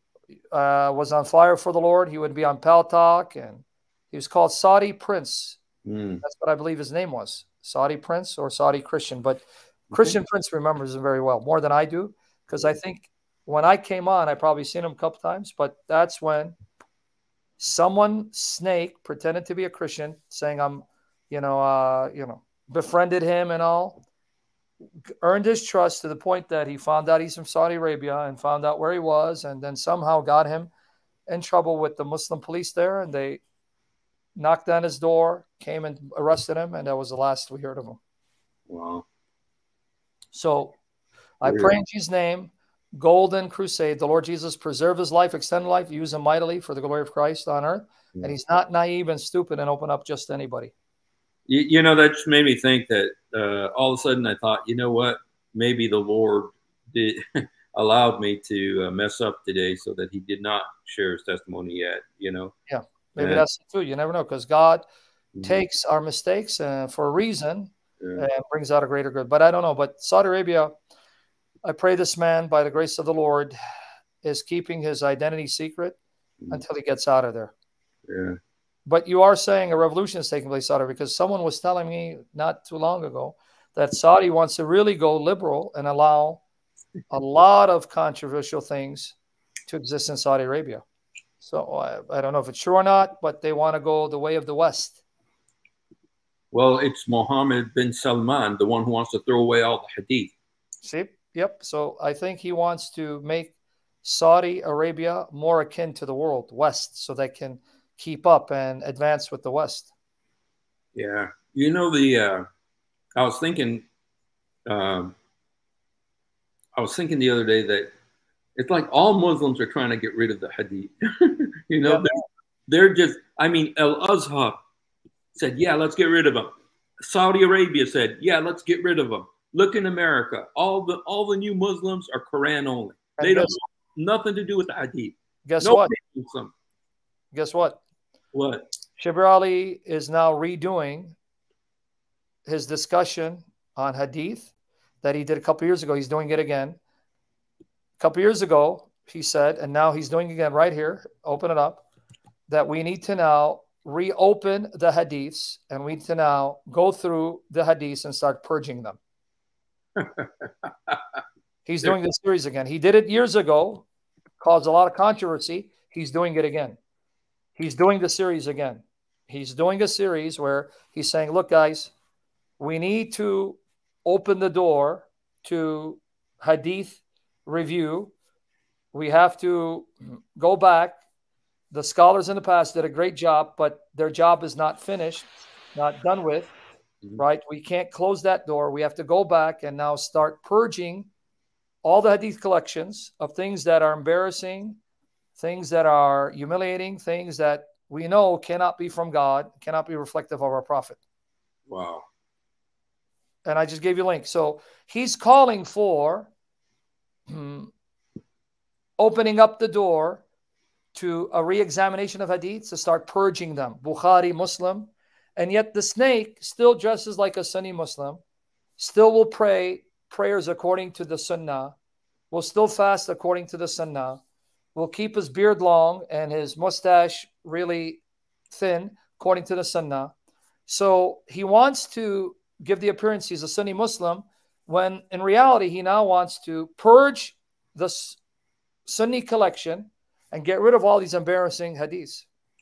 Speaker 6: was on fire for the Lord. He would be on Pal Talk, and he was called Saudi Prince. That's what I believe his name was. Saudi Prince or Saudi Christian. But Christian Prince remembers him very well, more than I do, because I think when I came on, I probably seen him a couple times, but that's when someone snake pretended to be a Christian, saying I'm, befriended him and all, earned his trust to the point that he found out he's from Saudi Arabia and found out where he was, and then somehow got him in trouble with the Muslim police there, and they knocked on his door, came and arrested him, and that was the last we heard of him.
Speaker 1: Wow.
Speaker 6: So I pray in Jesus' name, Golden Crusade, the Lord Jesus preserve his life, extend life, use him mightily for the glory of Christ on earth. Yeah. And he's not naive and stupid and open up just to anybody.
Speaker 1: That just made me think that all of a sudden I thought, you know what, maybe the Lord allowed me to mess up today so that he did not share his testimony yet,
Speaker 6: Yeah, maybe that's true. You never know, because God takes our mistakes for a reason and brings out a greater good. But I don't know. But Saudi Arabia, I pray this man, by the grace of the Lord, is keeping his identity secret until he gets out of there.
Speaker 1: Yeah.
Speaker 6: But you are saying a revolution is taking place out of it, because someone was telling me not too long ago that Saudi wants to really go liberal and allow a lot of controversial things to exist in Saudi Arabia. So I don't know if it's true or not, but they want to go the way of the West.
Speaker 1: Well, it's Mohammed bin Salman, the one who wants to throw away all the hadith.
Speaker 6: See? Yep. So I think he wants to make Saudi Arabia more akin to the world, West, so they can keep up and advance with the West.
Speaker 1: Yeah. I was thinking the other day that it's like all Muslims are trying to get rid of the hadith. They're just, Al-Azhar said, yeah, let's get rid of them. Saudi Arabia said, yeah, let's get rid of them. Look in America, all the new Muslims are Quran only. They don't have nothing to do with the hadith.
Speaker 6: Guess what? Guess what?
Speaker 1: What?
Speaker 6: Shibr Ali is now redoing his discussion on hadith that he did a couple years ago. He's doing it again. A couple years ago, he said, and now he's doing it again right here, open it up, that we need to now reopen the hadiths, and we need to now go through the hadiths and start purging them. He's doing this series again. He did it years ago, caused a lot of controversy. He's doing it again. He's doing the series again. He's doing a series where he's saying, look, guys, we need to open the door to hadith review. We have to go back. The scholars in the past did a great job, but their job is not finished, not done with, right? We can't close that door. We have to go back and now start purging all the hadith collections of things that are embarrassing, things that are humiliating, things that we know cannot be from God, cannot be reflective of our prophet.
Speaker 1: Wow.
Speaker 6: And I just gave you a link. So he's calling for opening up the door to a re-examination of hadith, to start purging them. Bukhari, Muslim. And yet the snake still dresses like a Sunni Muslim, still will pray prayers according to the Sunnah, will still fast according to the Sunnah, will keep his beard long and his mustache really thin according to the Sunnah. So he wants to give the appearance he's a Sunni Muslim, when in reality he now wants to purge the Sunni collection and get rid of all these embarrassing hadiths.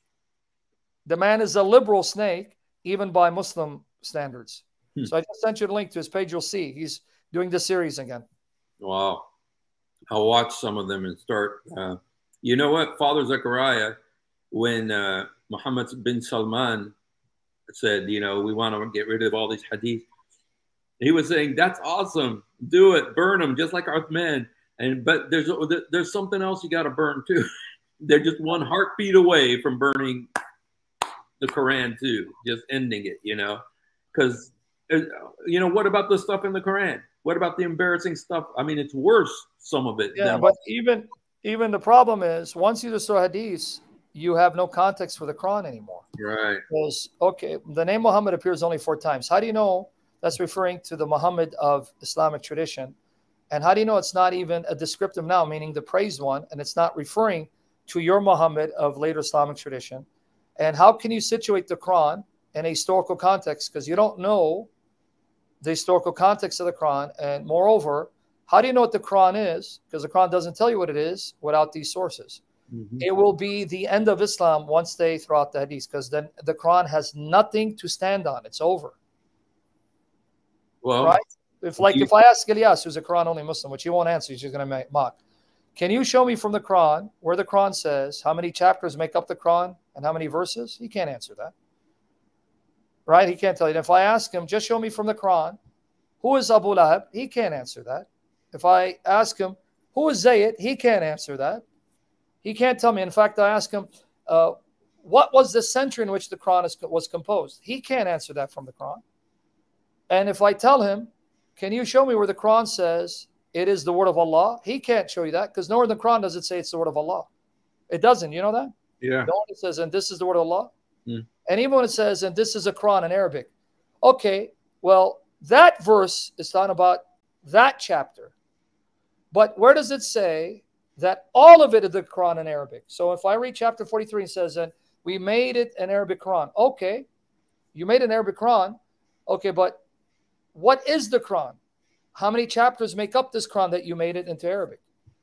Speaker 6: The man is a liberal snake, even by Muslim standards. So I just sent you the link to his page. You'll see he's doing this series again.
Speaker 1: Wow. I'll watch some of them and start. You know what, Father Zechariah, when Muhammad bin Salman said, you know, we want to get rid of all these hadiths, he was saying, that's awesome. Do it. Burn them just like Uthman. But there's something else you got to burn too. They're just one heartbeat away from burning the Quran too, just ending it, you know, because, you know, what about the stuff in the Quran? What about the embarrassing stuff? I mean, it's worse, some of it.
Speaker 6: Yeah, but even the problem is, once you destroy hadiths, you have no context for the Quran anymore.
Speaker 1: Right.
Speaker 6: Because, okay, the name Muhammad appears only 4 times. How do you know that's referring to the Muhammad of Islamic tradition? And how do you know it's not even a descriptive noun, meaning the praised one, and it's not referring to your Muhammad of later Islamic tradition? And how can you situate the Quran in a historical context? Because you don't know the historical context of the Quran. And moreover, how do you know what the Quran is? Because the Quran doesn't tell you what it is without these sources. It will be the end of Islam once they throw out the hadith, because then the Quran has nothing to stand on. It's over.
Speaker 1: Well,
Speaker 6: right? If I ask Ilyas, who's a Quran only Muslim, which he won't answer, he's just going to mock. Can you show me from the Quran where the Quran says how many chapters make up the Quran and how many verses? He can't answer that. Right? He can't tell you. And if I ask him, just show me from the Quran, who is Abu Lahab? He can't answer that. If I ask him, who is Zayd? He can't answer that. He can't tell me. In fact, I ask him, what was the century in which the Quran was composed? He can't answer that from the Quran. And if I tell him, can you show me where the Quran says it is the word of Allah? He can't show you that, because nowhere in the Quran does it say it's the word of Allah. It doesn't. You know that?
Speaker 1: Yeah.
Speaker 6: No one says, and this is the word of Allah. And even when it says, and this is a Quran in Arabic. Okay, well, that verse is talking about that chapter. But where does it say that all of it is the Quran in Arabic? So if I read chapter 43 and says, and we made it an Arabic Quran. Okay, you made an Arabic Quran. Okay, but what is the Quran? How many chapters make up this Quran that you made it into Arabic?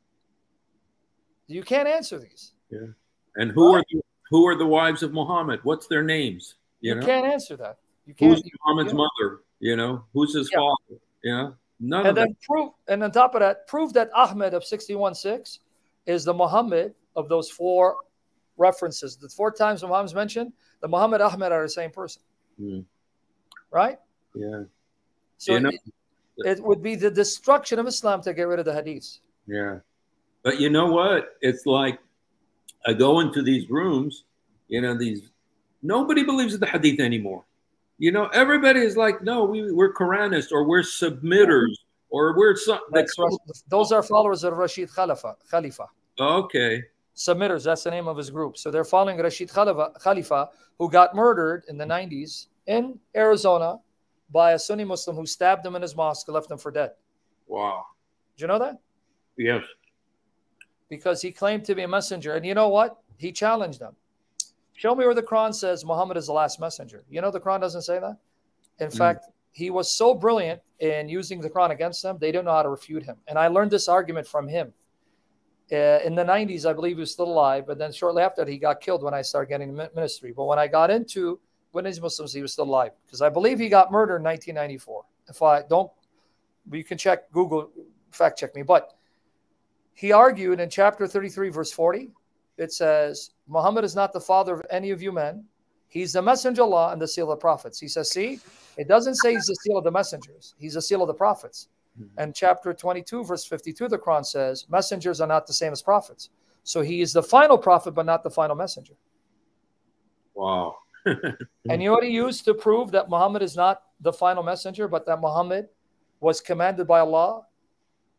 Speaker 6: You can't answer these.
Speaker 1: Yeah. And who are the wives of Muhammad? What's their names? You know?
Speaker 6: Can't answer that. You can't.
Speaker 1: Who's Muhammad's mother? You know, who's his father? You know, none of that.
Speaker 6: And on top of that, prove that Ahmed of 61.6 is the Muhammad of those 4 references. The 4 times Muhammad's mentioned, the Muhammad Ahmed are the same person. Right?
Speaker 1: Yeah.
Speaker 6: So it would be the destruction of Islam to get rid of the hadiths.
Speaker 1: Yeah. But you know what? It's like, I go into these rooms, you know, nobody believes in the hadith anymore. You know, everybody is like, no, we're Quranists, or we're submitters, or we're something.
Speaker 6: Those are followers of Rashid Khalifa.
Speaker 1: Okay.
Speaker 6: Submitters, that's the name of his group. So they're following Rashid Khalifa, who got murdered in the 90s in Arizona by a Sunni Muslim who stabbed him in his mosque and left him for dead.
Speaker 1: Wow.
Speaker 6: Do you know that?
Speaker 1: Yes.
Speaker 6: Because he claimed to be a messenger. And you know what? He challenged them. Show me where the Quran says Muhammad is the last messenger. You know the Quran doesn't say that? In fact, he was so brilliant in using the Quran against them, they didn't know how to refute him. And I learned this argument from him. In the 90s, I believe he was still alive, but then shortly after that, he got killed when I started getting ministry. But when I got into Witness Muslims, he was still alive, because I believe he got murdered in 1994. If I don't, you can check, Google, fact check me. But he argued in chapter 33, verse 40, it says, Muhammad is not the father of any of you men. He's the messenger of Allah and the seal of the prophets. He says, see, it doesn't say he's the seal of the messengers. He's the seal of the prophets. And chapter 22, verse 52, the Quran says, messengers are not the same as prophets. So he is the final prophet, but not the final messenger.
Speaker 1: Wow.
Speaker 6: And you know what he used to prove that Muhammad is not the final messenger, but that Muhammad was commanded by Allah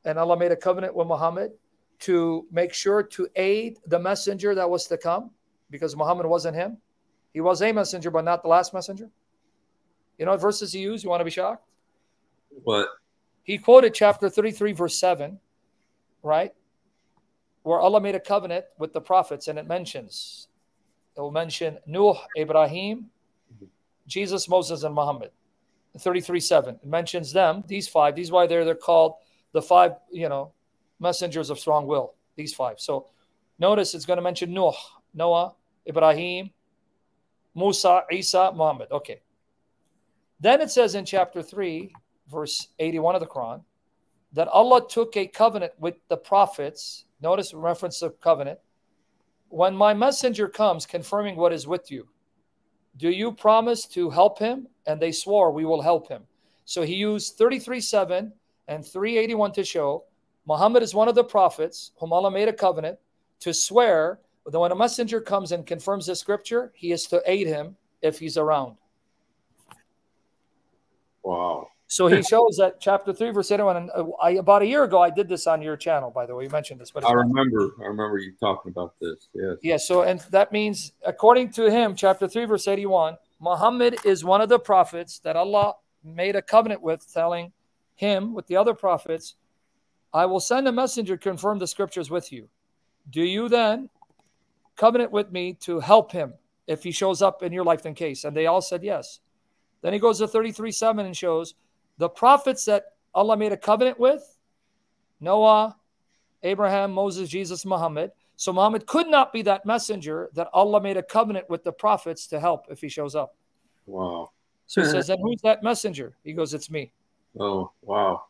Speaker 6: and Allah made a covenant with Muhammad to make sure to aid the messenger that was to come, because Muhammad wasn't him. He was a messenger, but not the last messenger. You know what verses he used? You want to be shocked?
Speaker 1: What?
Speaker 6: He quoted chapter 33, verse 7, right? Where Allah made a covenant with the prophets, and it will mention Nuh, Ibrahim, Jesus, Moses, and Muhammad. 33:7. It mentions them, these five. These why they're called the five, messengers of strong will. These five. So notice it's going to mention Nuh, Noah, Ibrahim, Musa, Isa, Muhammad. Okay. Then it says in chapter 3, verse 81 of the Quran, that Allah took a covenant with the prophets. Notice reference to covenant. When my messenger comes confirming what is with you, do you promise to help him? And they swore, we will help him. So he used 33:7 and 381 to show Muhammad is one of the prophets whom Allah made a covenant to swear that when a messenger comes and confirms the scripture, he is to aid him if he's around.
Speaker 1: Wow.
Speaker 6: So he shows that chapter 3, verse 81. And about a year ago, I did this on your channel, by the way. You mentioned this. But
Speaker 1: I remember you talking about this. Yes.
Speaker 6: Yeah. So, and that means, according to him, chapter 3, verse 81, Muhammad is one of the prophets that Allah made a covenant with, telling him, with the other prophets, I will send a messenger to confirm the scriptures with you. Do you then covenant with me to help him if he shows up in your life in case? And they all said yes. Then he goes to 33:7 and shows the prophets that Allah made a covenant with, Noah, Abraham, Moses, Jesus, Muhammad. So Muhammad could not be that messenger that Allah made a covenant with the prophets to help if he shows up.
Speaker 1: Wow.
Speaker 6: So he says, then who's that messenger? He goes, it's me.
Speaker 1: Oh, wow.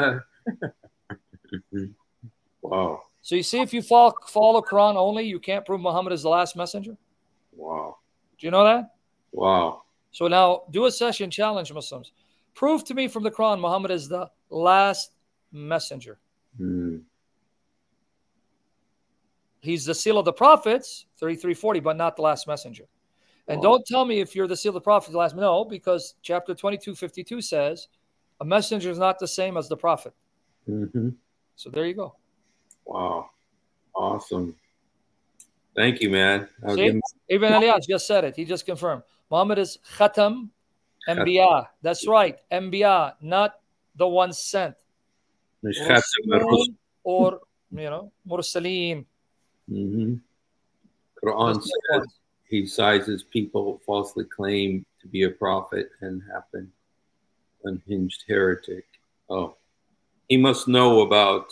Speaker 1: Wow.
Speaker 6: So you see, if you follow Quran only, you can't prove Muhammad is the last messenger.
Speaker 1: Wow.
Speaker 6: Do you know that?
Speaker 1: Wow.
Speaker 6: So now do a session, challenge Muslims. Prove to me from the Quran Muhammad is the last messenger. He's the seal of the prophets, 33:40, but not the last messenger. And don't tell me if you're the seal of the prophets, the last. No, because chapter 22:52 says a messenger is not the same as the prophet. So there you go.
Speaker 1: Wow. Awesome. Thank you, man.
Speaker 6: See? Even Elias just said it. He just confirmed. Muhammad is Khatam Anbiya. That's right. Anbiya, not the one sent. Or, Mursaleen.
Speaker 1: Quran says he sizes people falsely claim to be a prophet and have been unhinged heretic. Oh, he must know about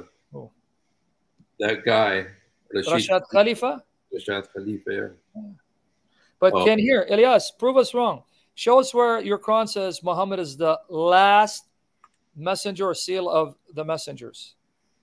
Speaker 1: that guy.
Speaker 6: Rashad Khalifa?
Speaker 1: Rashad Khalifa.
Speaker 6: But can here, Elias, prove us wrong. Show us where your Quran says Muhammad is the last messenger or seal of the messengers.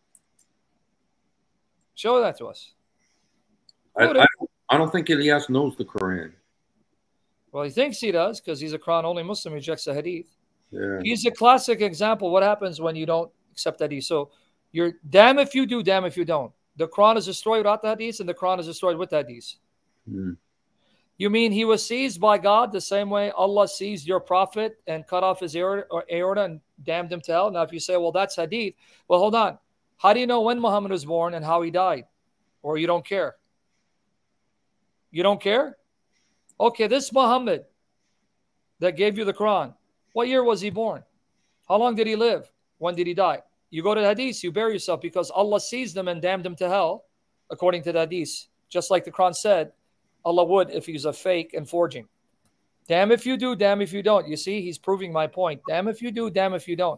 Speaker 6: Show that to us.
Speaker 1: I don't think Elias knows the Quran.
Speaker 6: Well, he thinks he does because he's a Quran-only Muslim. He rejects the Hadith.
Speaker 1: Yeah.
Speaker 6: He's a classic example. What happens when you don't accept the Hadith? So you're damn if you do, damn if you don't. The Quran is destroyed without the Hadith, and the Quran is destroyed with the Hadith. You mean he was seized by God the same way Allah seized your prophet and cut off his aorta and damned him to hell? Now, if you say, well, that's Hadith. Well, hold on. How do you know when Muhammad was born and how he died? Or you don't care? You don't care? Okay, this Muhammad that gave you the Quran, what year was he born? How long did he live? When did he die? You go to the Hadith, you bury yourself because Allah seized him and damned him to hell, according to the Hadith. Just like the Quran said, Allah would if he was a fake and forging. Damn if you do, damn if you don't. You see, he's proving my point. Damn if you do, damn if you don't.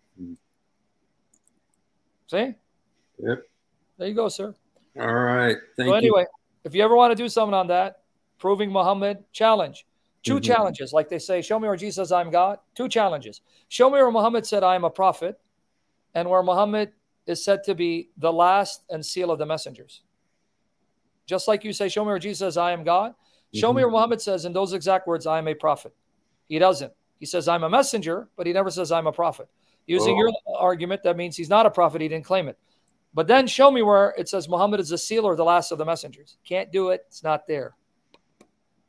Speaker 6: See?
Speaker 1: Yep.
Speaker 6: There you go, sir.
Speaker 1: All right. Thank
Speaker 6: so anyway,
Speaker 1: you.
Speaker 6: If you ever want to do something on that, proving Muhammad, challenge. Two challenges. Like they say, show me where Jesus says I'm God. Two challenges. Show me where Muhammad said I am a prophet and where Muhammad is said to be the last and seal of the messengers. Just like you say, show me where Jesus says I am God. Show me where Muhammad says in those exact words, I am a prophet. He doesn't. He says I'm a messenger, but he never says I'm a prophet. Using your argument, that means he's not a prophet. He didn't claim it. But then show me where it says Muhammad is the seal or the last of the messengers. Can't do it. It's not there.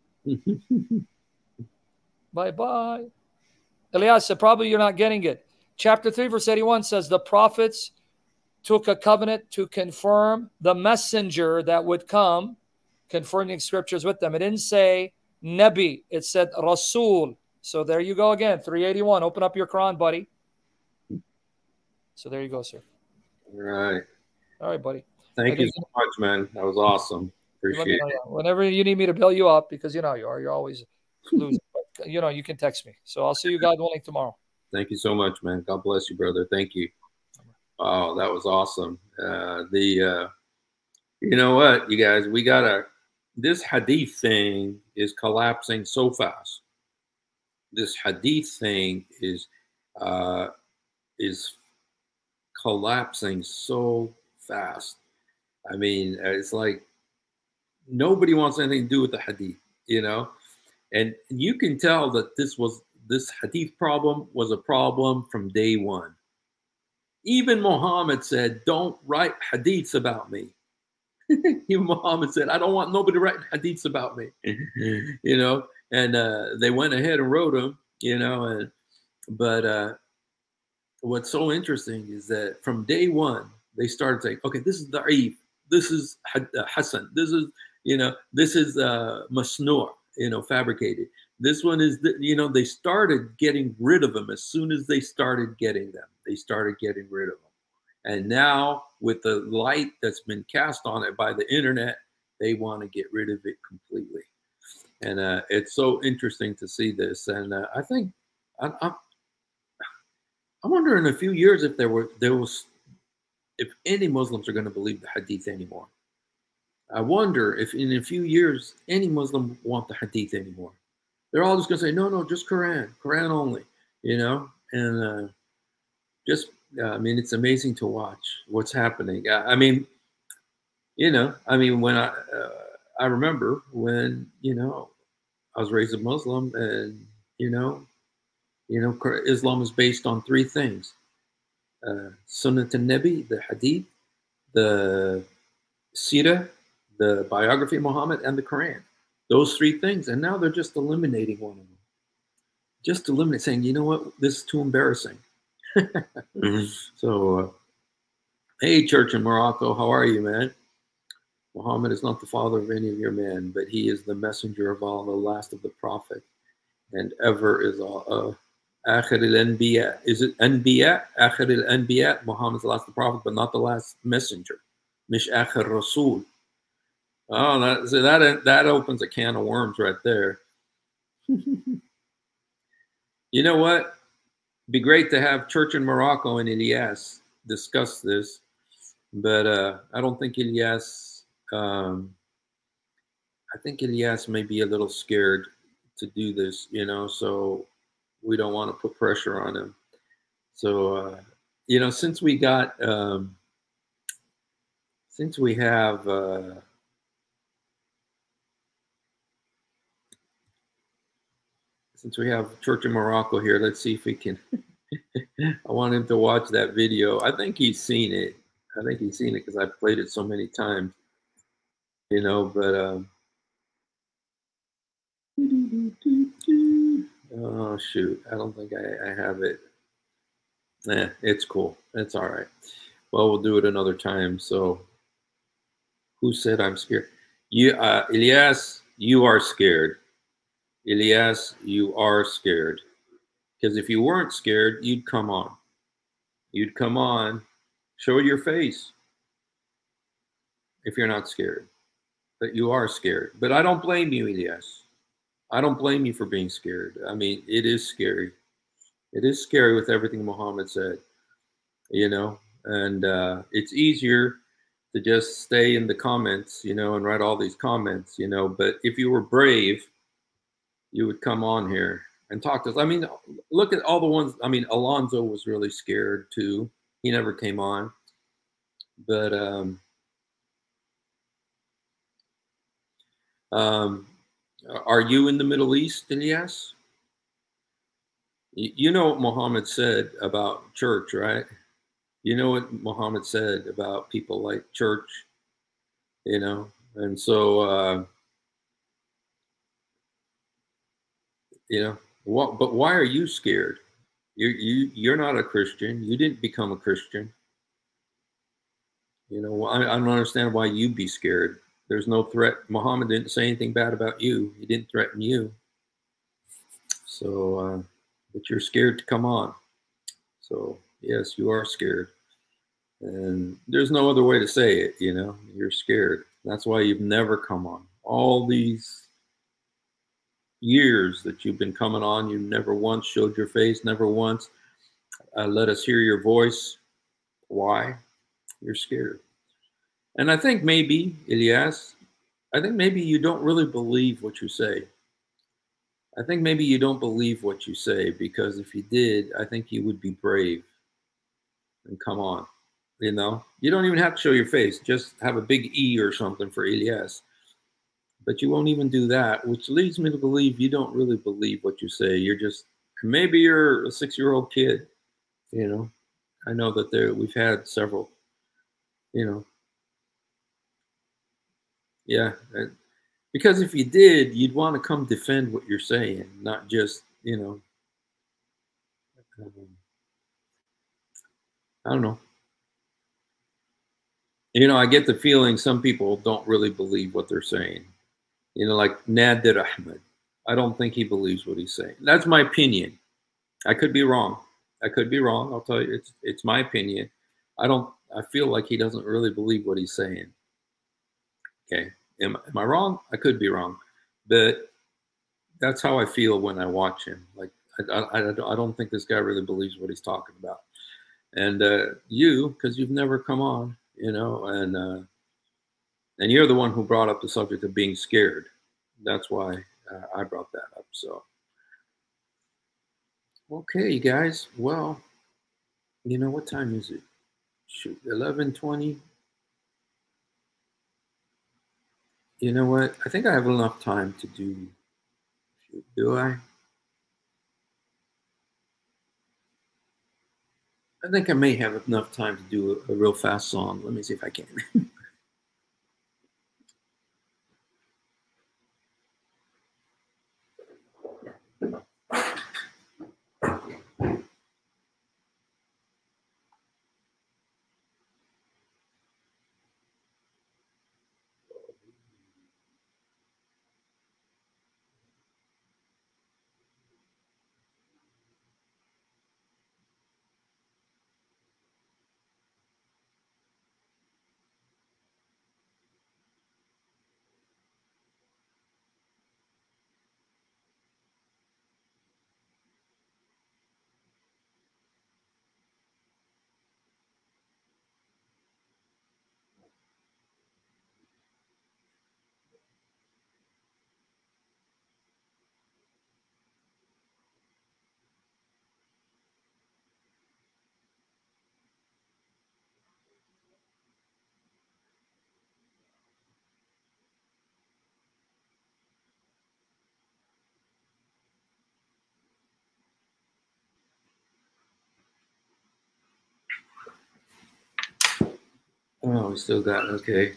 Speaker 6: Bye-bye. Elias said, probably you're not getting it. chapter 3, verse 81 says the prophets took a covenant to confirm the messenger that would come, confirming scriptures with them. It didn't say Nabi, it said Rasul. So there you go again, 381. Open up your Quran, buddy. So there you go, sir.
Speaker 1: All right.
Speaker 6: All right, buddy.
Speaker 1: Thank you so much, man. That was awesome. Appreciate it.
Speaker 6: Whenever you need me to bail you up, because you know you are, you're always losing. But, you know, you can text me. So I'll see you, God willing, tomorrow.
Speaker 1: Thank you so much, man. God bless you, brother. Thank you. Oh, that was awesome. You know what, you guys, this hadith thing is collapsing so fast. This hadith thing is collapsing so fast. I mean, it's like nobody wants anything to do with the hadith, you know? And you can tell that this hadith problem was a problem from day one. Even Muhammad said, don't write hadiths about me. Even Muhammad said, I don't want nobody writing hadiths about me. You know, and they went ahead and wrote them, you know, but what's so interesting is that from day one, they started saying, okay, this is da'if, this is Hassan, this is, you know, this is masnur, you know, fabricated. This one is, you know, they started getting rid of them as soon as they started getting them. They started getting rid of them. And now with the light that's been cast on it by the internet, they want to get rid of it completely. And it's so interesting to see this. And I think, I wonder in a few years if if any Muslims are going to believe the hadith anymore. I wonder if in a few years, any Muslim want the hadith anymore. They're all just going to say, no, just Quran only, you know? And I mean, it's amazing to watch what's happening. I mean, you know, I mean, when I remember when, you know, I was raised a Muslim and, you know, Islam is based on three things. Sunnat al-Nabi, the hadith, the Sirah, the biography of Muhammad, and the Quran. Those three things. And now they're just eliminating one of them. Just eliminate, saying, you know what, this is too embarrassing. So, hey, church in Morocco, how are you, man? Muhammad is not the father of any of your men, but he is the messenger of Allah, the last of the prophet, and ever is all. Akhir al-Anbiya. Is it Anbiya? Akhir al-Anbiya. Muhammad is the last of the prophet, but not the last messenger. Mish Akhir Rasul. Oh, that opens a can of worms right there. You know what? It'd be great to have Church in Morocco and Ilyas discuss this, but I don't think Ilyas. I think Ilyas may be a little scared to do this, you know. So we don't want to put pressure on him. So you know, since we have Church in Morocco here, let's see if we can. I want him to watch that video. I think he's seen it. I think he's seen it because I've played it so many times, you know, but oh shoot, I don't think I have it. It's cool. It's all right. Well, we'll do it another time. So who said I'm scared? You, Ilyas, you are scared. Ilyas, you are scared. Because if you weren't scared, you'd come on. You'd come on, show your face if you're not scared. But you are scared. But I don't blame you, Ilyas. I don't blame you for being scared. I mean, it is scary. It is scary with everything Muhammad said, you know, and it's easier to just stay in the comments, you know, and write all these comments, you know, but if you were brave, you would come on here and talk to us. I mean, look at all the ones. I mean, Alonzo was really scared too. He never came on, but are you in the Middle East, Ilyas? You know what Muhammad said about church, right? You know what Muhammad said about people like church, you know? And so, you know, but why are you scared? You're not a Christian. You didn't become a Christian. You know, I don't understand why you'd be scared. There's no threat. Muhammad didn't say anything bad about you. He didn't threaten you. So, but you're scared to come on. So, yes, you are scared. And there's no other way to say it, you know. You're scared. That's why you've never come on. All these years that you've been coming on, you never once showed your face, never once let us hear your voice. Why? You're scared. And I think maybe, Ilyas, I think maybe you don't really believe what you say. I think maybe you don't believe what you say, because if you did, I think you would be brave and come on. You know, you don't even have to show your face. Just have a big E or something for Ilyas. But you won't even do that, which leads me to believe you don't really believe what you say. You're just, maybe you're a 6-year-old kid. You know, I know that we've had several, you know. Yeah. Because if you did, you'd want to come defend what you're saying, not just, you know, I don't know. You know, I get the feeling some people don't really believe what they're saying. You know, like Nadir Ahmed. I don't think he believes what he's saying. That's my opinion. I could be wrong. I could be wrong. I'll tell you, it's my opinion. I feel like he doesn't really believe what he's saying. Okay. Am I wrong? I could be wrong. But that's how I feel when I watch him. Like, I don't think this guy really believes what he's talking about. And you, because you've never come on, you know, and you're the one who brought up the subject of being scared. That's why I brought that up. So, okay, guys. Well, you know, what time is it? Shoot, 11:20. You know what? I think I have enough time to do. Do I? I think I may have enough time to do a real fast song. Let me see if I can. Oh, we still got, okay.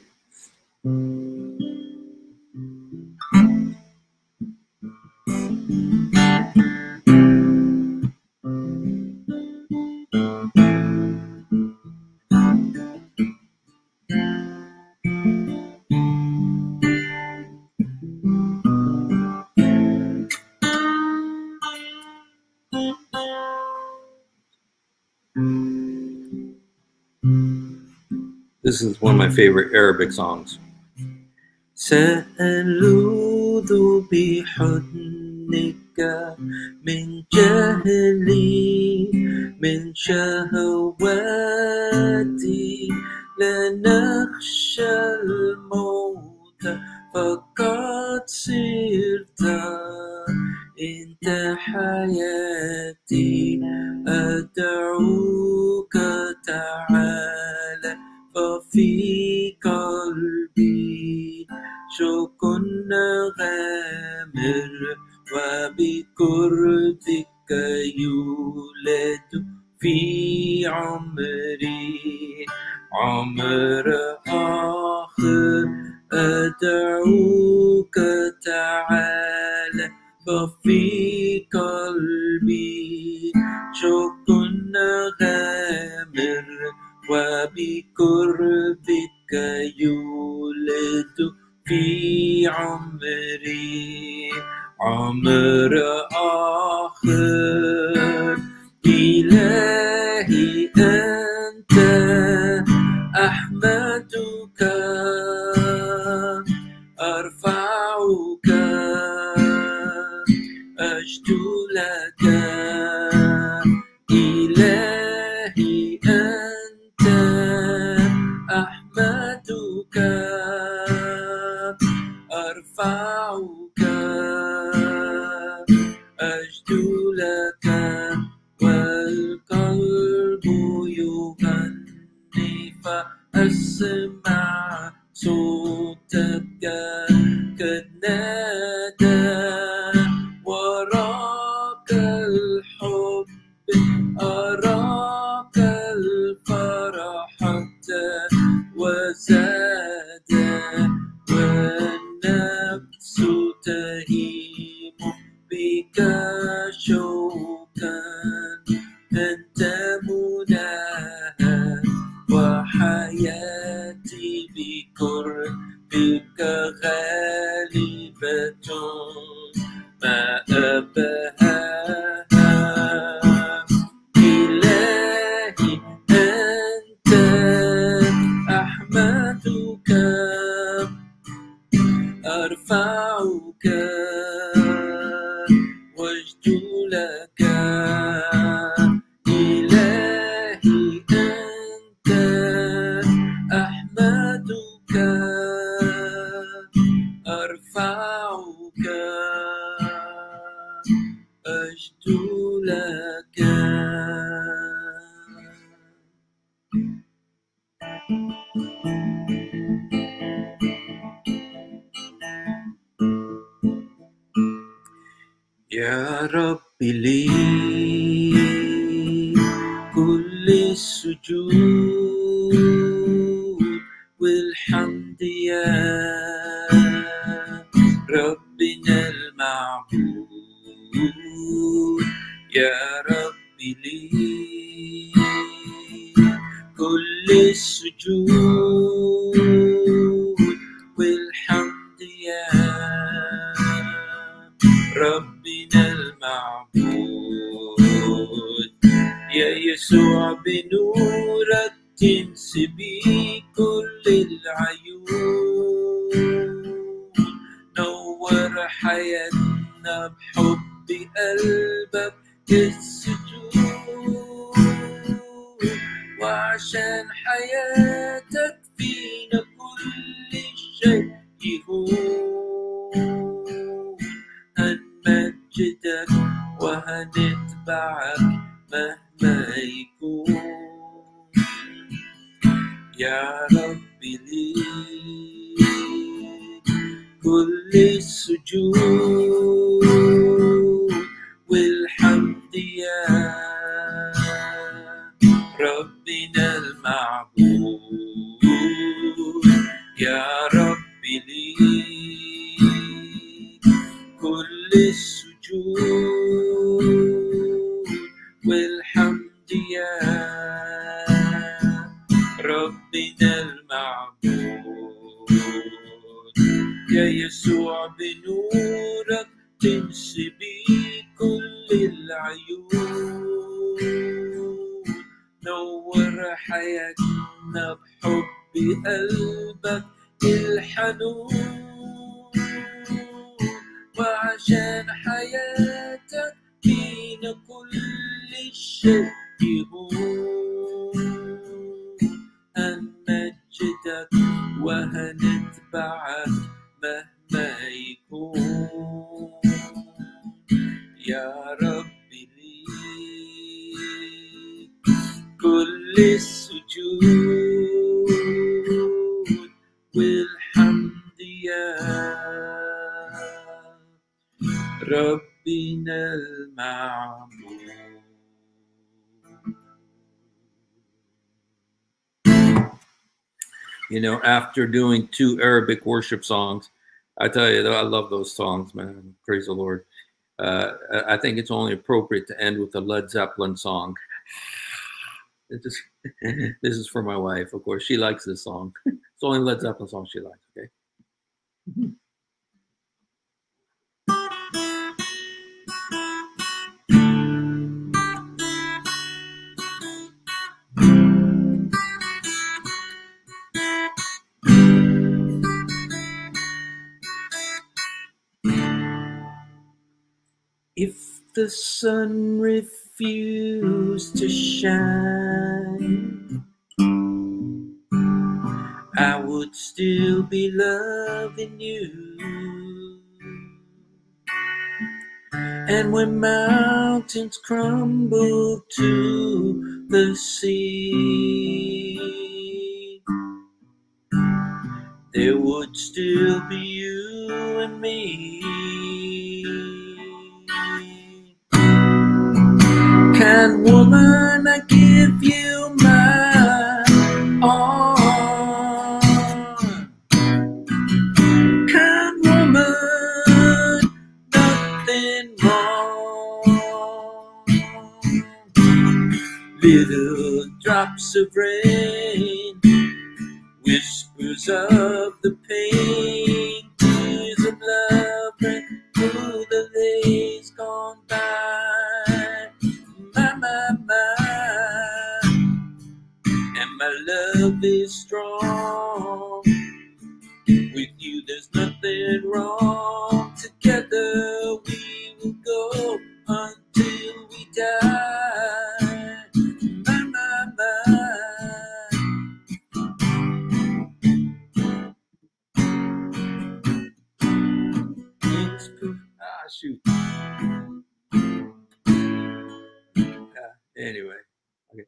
Speaker 1: This is one of my favorite Arabic songs. سألوذ بحضنك من جهلي من شهواتي لا نخشى الموت فقد صرت انت حياتي أدعوك تعالى ففي قلبي شوق غامر وبقربك يولد في عمري عمر آخر أدعوك تعالى ففي قلبي شوق وبقربك يولد في عمري عمر آخر. إلهي أنت أحمدك أرفعك أشدو لك. إلهي أنت أحمدك أرفعك أشدو لك. والقلب يغني فأسمع صوتك قد نادى. وراك الحب أراك الفرح وزاد. والنفس تهيم بك شوقا أنت مناها. وحياتي بقربك غالبة ما أبهاها. إلهي أنت أحمدك أرفعك وأشدو لك. إلهي أنت أحمدك أرفعك أشدو لك. يا رب لي كل السجود والحمد يا ربنا المعبود. يا رب لي كل السجود والحمد يا ربنا المعبود. يا يسوع بنورك تنسبي كل العيون. نور حياتنا بحب قلبك السجود. وعشان حياتك فينا كل شيء يهون. هنمجدك وهنتبعك مهما يكون. يا رب لي كل السجود والحمد يا ربنا المعبود. يا رب لي كل السجود والحمد يا ربنا المعبود. يا يسوع بنورك تنسبي كل العيون. نور حياتنا بحب قلبك الحنون. وعشان حياتك فينا كل شيء يهون. هنمجدك وهنتبعك مهما يكون. يا رب لي كل السجود والحمد يا ربنا المعبود. You know, after doing 2 Arabic worship songs, I tell you, I love those songs, man. Praise the Lord. I think it's only appropriate to end with a Led Zeppelin song. It just, this is for my wife, of course. She likes this song. It's the only Led Zeppelin song she likes, okay? If the sun refused to shine, I would still be loving you. And when mountains crumble to the sea, there would still be you and me. Kind woman, I give you my all. Kind woman, nothing wrong. Little drops of rain, whispers of the pain, tears of love ran through the days gone by. And my love is strong. With you there's nothing wrong. Together we will go until we die. Shoot. Anyway, okay.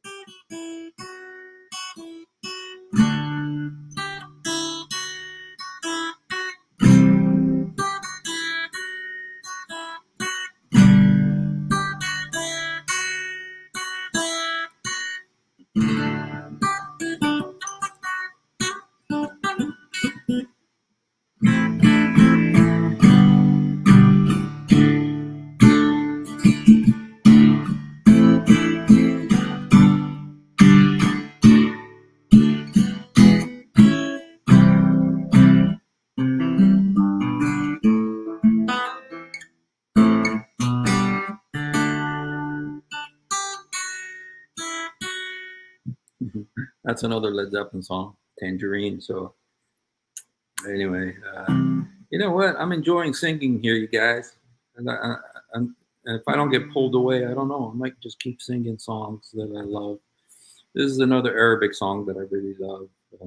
Speaker 1: That's another Led Zeppelin song, Tangerine. So anyway, you know what? I'm enjoying singing here, you guys. And if I don't get pulled away, I don't know. I might just keep singing songs that I love. This is another Arabic song that I really love.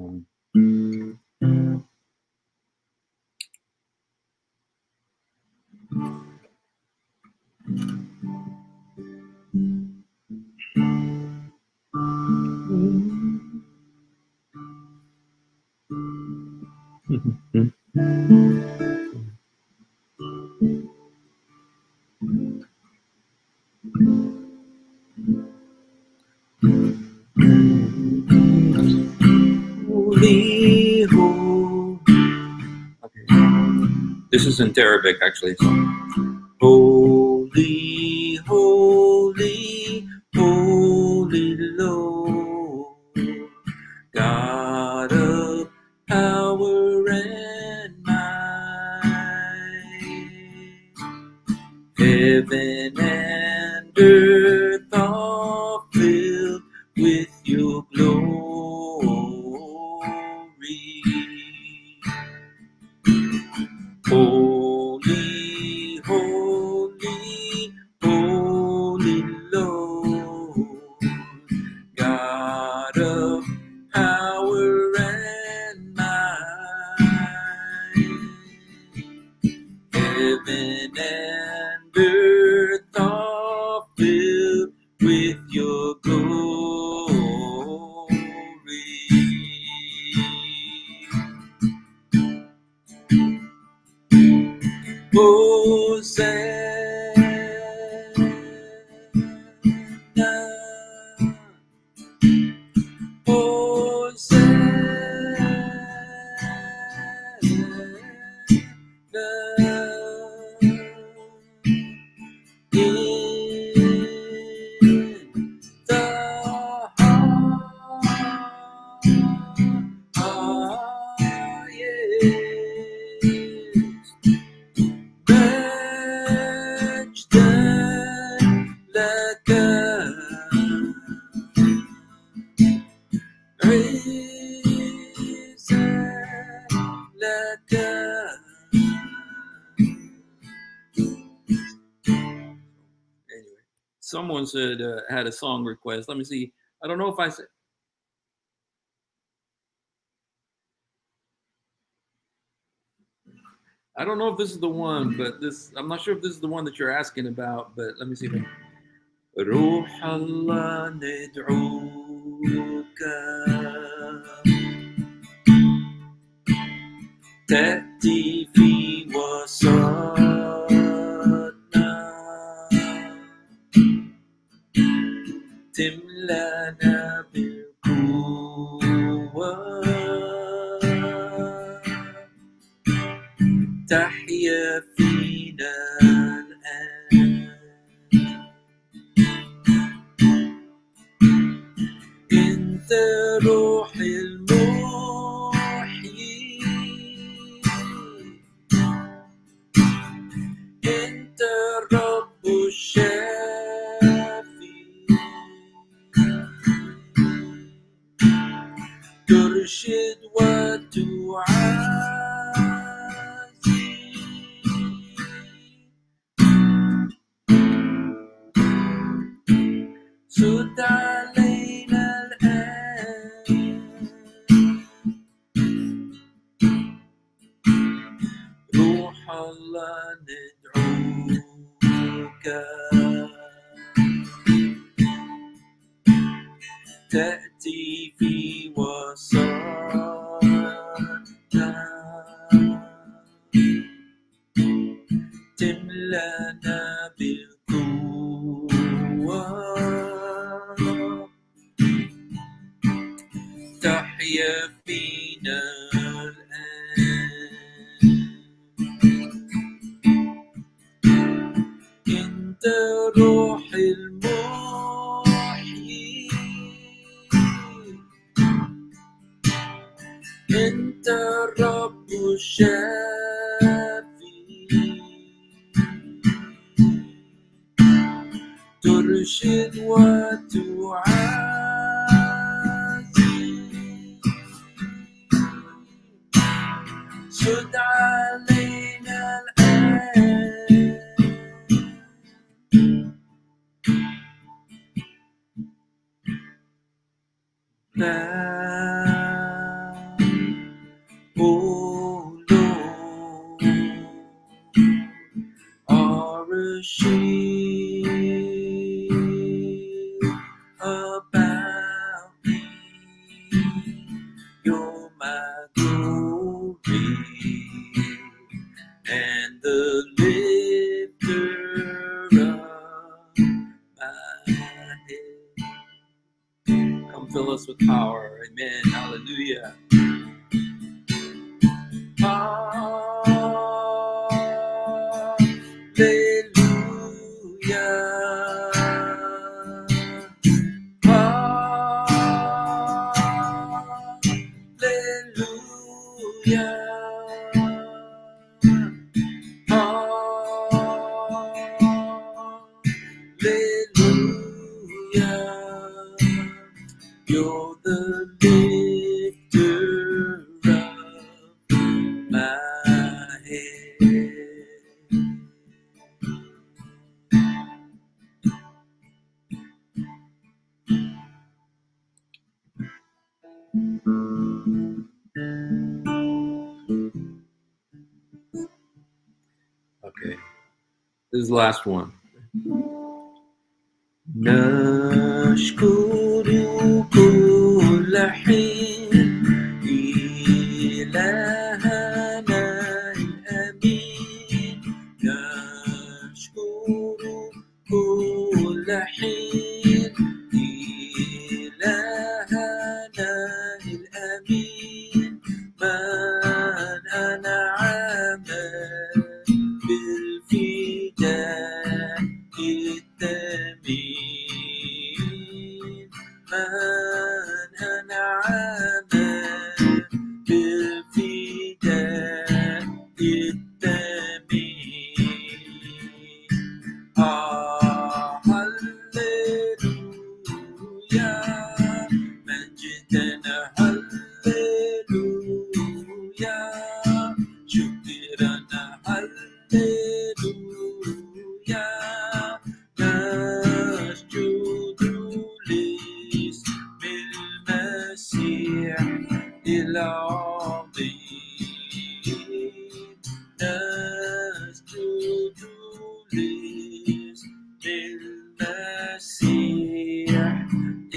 Speaker 1: Okay. This isn't Arabic, actually. So. Holy, holy, holy Lord, God of power and might, heaven and earth are filled with your glory. Holy, holy, holy Lord, God of power and might, heaven and earth are filled with your glory. لك. Anyway, someone said had a song request. Let me see. I don't know if I said. I don't know if this is the one, but I'm not sure if this is the one that you're asking about, but let me see. روح الله ندعوك تأتي في وسطنا تملانا بالقوة تحيا فينا الآن أنت روح المحيي أنت الرب الشافي ترشد وتعزي سد علينا الآن روح الله ندعوك تأتي في وسطنا تملانا بالقوة تحيا فينا الآن أنت روح المحيي أنت الرب الشافي ترشد وتعزي سد علينا الآن Oh Lord, are a shield about me. You're my glory and the lifter of my head. Come fill us with power. Amen. Hallelujah. You're the lifter of my head. Okay, this is the last one. نشكر كل حين إلهنا الأمين نشكر كل حين إلهنا الأمين من أنعم بالفداء الثمين من أنعم بالفداء الثمين هللويا مجدنا العظيم نسجد لاسم المسيح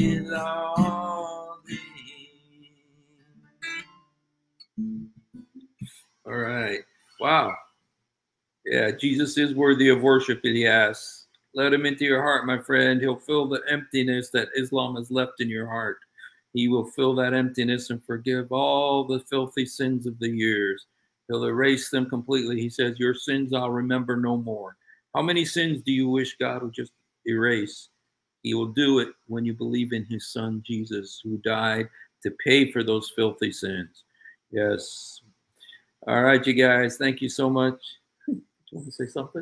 Speaker 1: العظيم. All right. Wow. Yeah, Jesus is worthy of worship, Elias. Let him into your heart, my friend. He'll fill the emptiness that Islam has left in your heart. He will fill that emptiness and forgive all the filthy sins of the years. He'll erase them completely. He says, your sins I'll remember no more. How many sins do you wish God would just erase? He will do it when you believe in his son, Jesus, who died to pay for those filthy sins. Yes. All right, you guys. Thank you so much. You want to say something?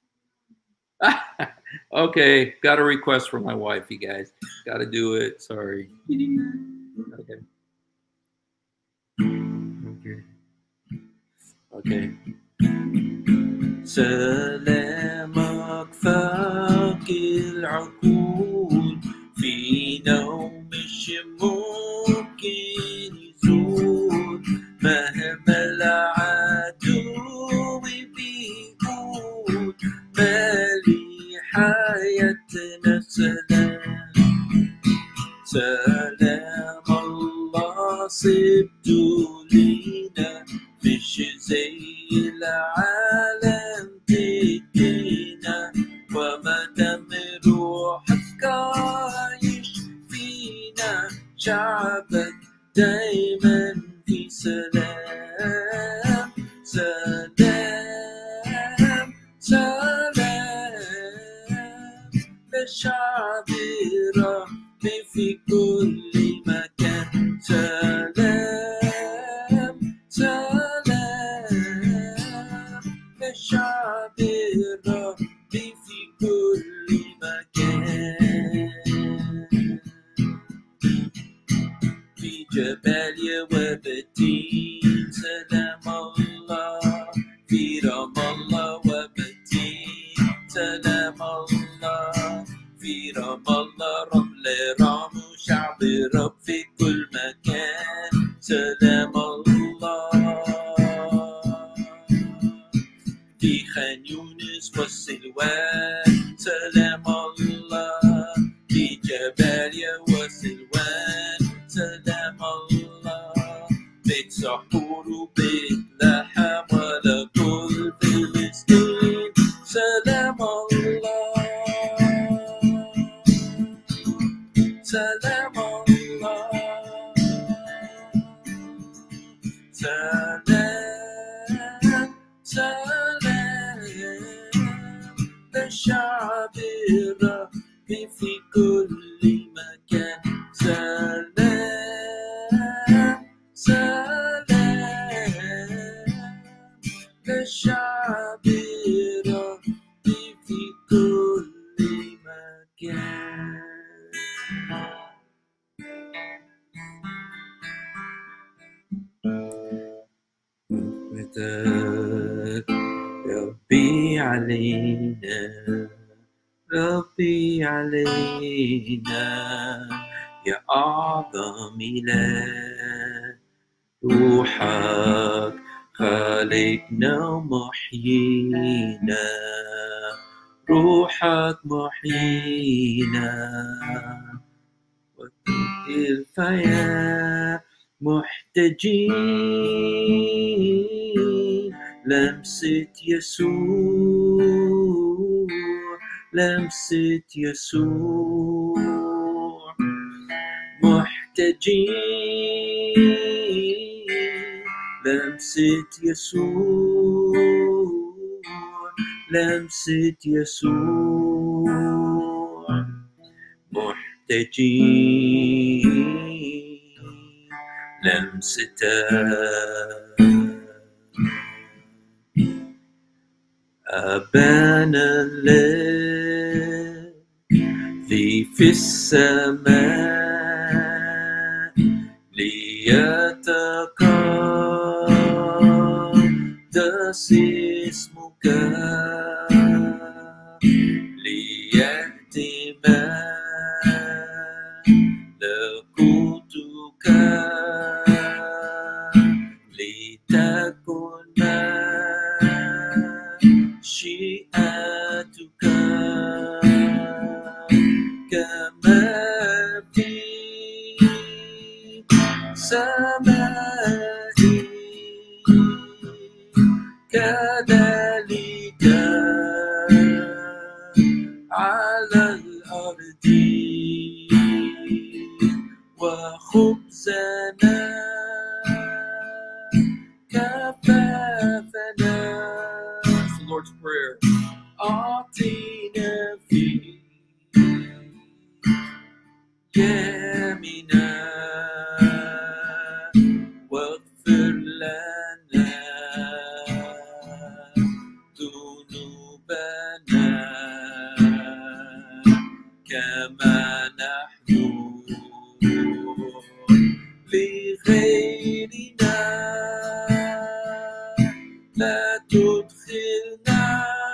Speaker 1: Okay, got a request from my wife, you guys. Got to do it. Sorry. Okay. Okay. سلامك فاق العقول في نوم مش ممكن يزول مهما العدو بيقول مالي حياتنا سلام سلام الله سبته لينا مش زي العالم تدينا وما دام روحك عايش فينا شعبك دايما في سلام سلام سلام للشعب ربي في كل مكان سلام سلام للشعب ربي في كل مكان في جبال وبتين سلام الله في رام الله وبتين سلام الله في رام الله رمل رام وشعب رب في كل مكان سلام الله في خان يونس والسلوان سلام الله في جباليا وسلوان سلام الله بيت سحور وبيت لحم ولا كل فلسطين سلام الله سلام الله سلام سلام للشعب الربي في كل مكان سلام سلام للشعب الربي في كل مكان. رحمتك ربي علينا ربي علينا يا أعظم إله روحك خالقنا ومحيينا روحك محيينا الفيا محتاجين لمسة يسوع لمسة يسوع محتاجين لمسة يسوع لمسة يسوع محتاجين لمستك أبانا الذي في السماء ليتقدس اسمك ليأتي ملكوتك سمائي كذلك على الأرض وخبزنا كفافنا. It's the Lord's Prayer. أعطينا في يمنا واغفر لنا ذنوبنا كما نحن لغيرنا لا تدخلنا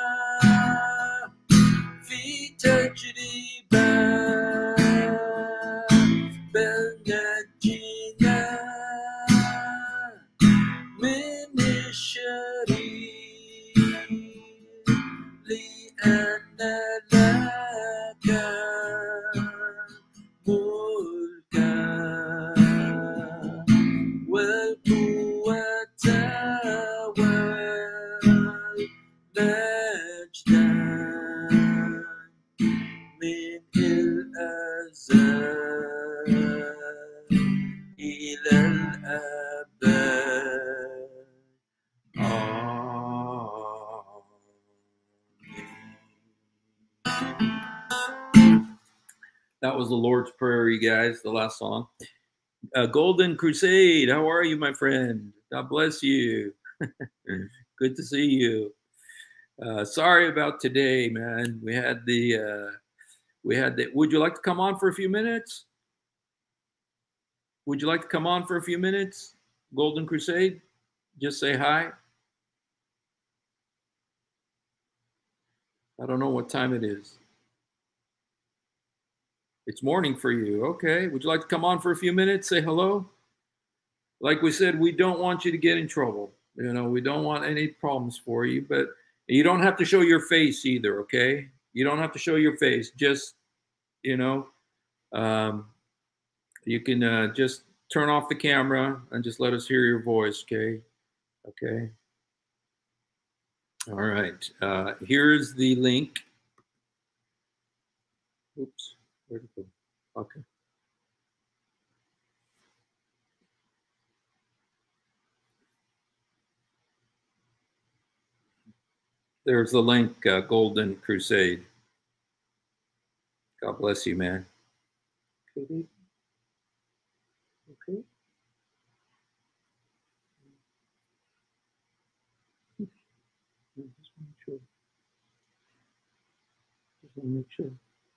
Speaker 1: في تجربة بل نجنا من الشرير لأن لك ملكا والقوة والمجد من الأزل إلى الأبد. That was the Lord's Prayer, you guys, the last song. Golden Crusade, how are you, my friend? God bless you. Good to see you. Sorry about today, man. We had the, would you like to come on for a few minutes? Would you like to come on for a few minutes? Golden Crusade, just say hi. I don't know what time it is. It's morning for you. Okay. Would you like to come on for a few minutes? Say hello. Like we said, we don't want you to get in trouble. You know, we don't want any problems for you, but you don't have to show your face either. Okay. You don't have to show your face. Just, you know, you can just turn off the camera and just let us hear your voice. Okay. Okay. All right. Here's the link. Oops. Where'd it go? Okay. There's the link, Golden Crusade. God bless you, man. Okay. Okay. Just make sure. Just want to make sure.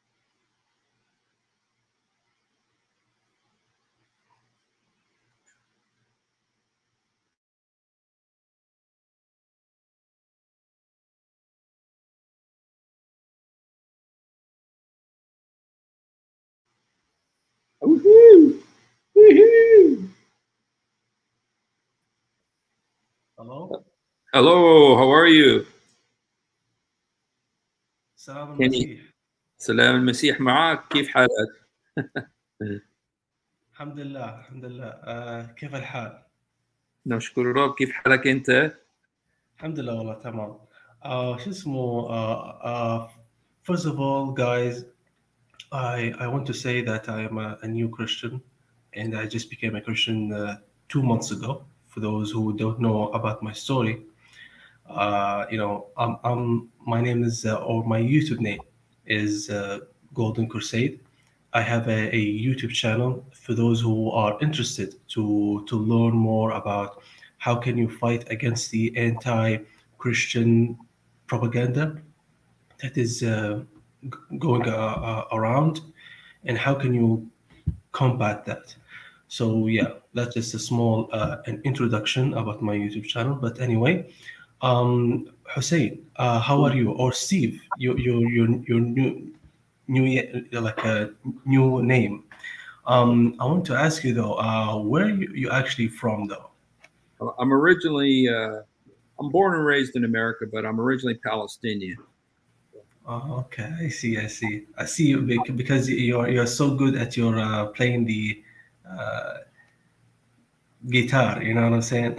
Speaker 1: Woohoo! Woohoo!
Speaker 8: Hello.
Speaker 1: Hello, how are you?
Speaker 8: سلام
Speaker 1: Can you...
Speaker 8: المسيح.
Speaker 1: سلام المسيح معك، كيف حالك؟
Speaker 8: الحمد لله الحمد لله. كيف الحال؟
Speaker 1: نشكر الرب، كيف حالك أنت؟
Speaker 8: الحمد لله والله تمام. شو اسمه first of all guys, I want to say that I am a new Christian and I just became a Christian 2 months ago. For those who don't know about my story, you know, my name is or my YouTube name is Golden Crusade. I have a YouTube channel for those who are interested to learn more about how can you fight against the anti-Christian propaganda that is going around, and how can you combat that. So yeah, that's just a small an introduction about my YouTube channel. But anyway, Hussein, how are you? Or Steve, your new like a new name. I want to ask you though, where you actually from though?
Speaker 1: I'm originally, I'm born and raised in America, but I'm originally Palestinian.
Speaker 8: Oh, okay, I see. I see you because you're so good at your playing the guitar. You know what I'm saying?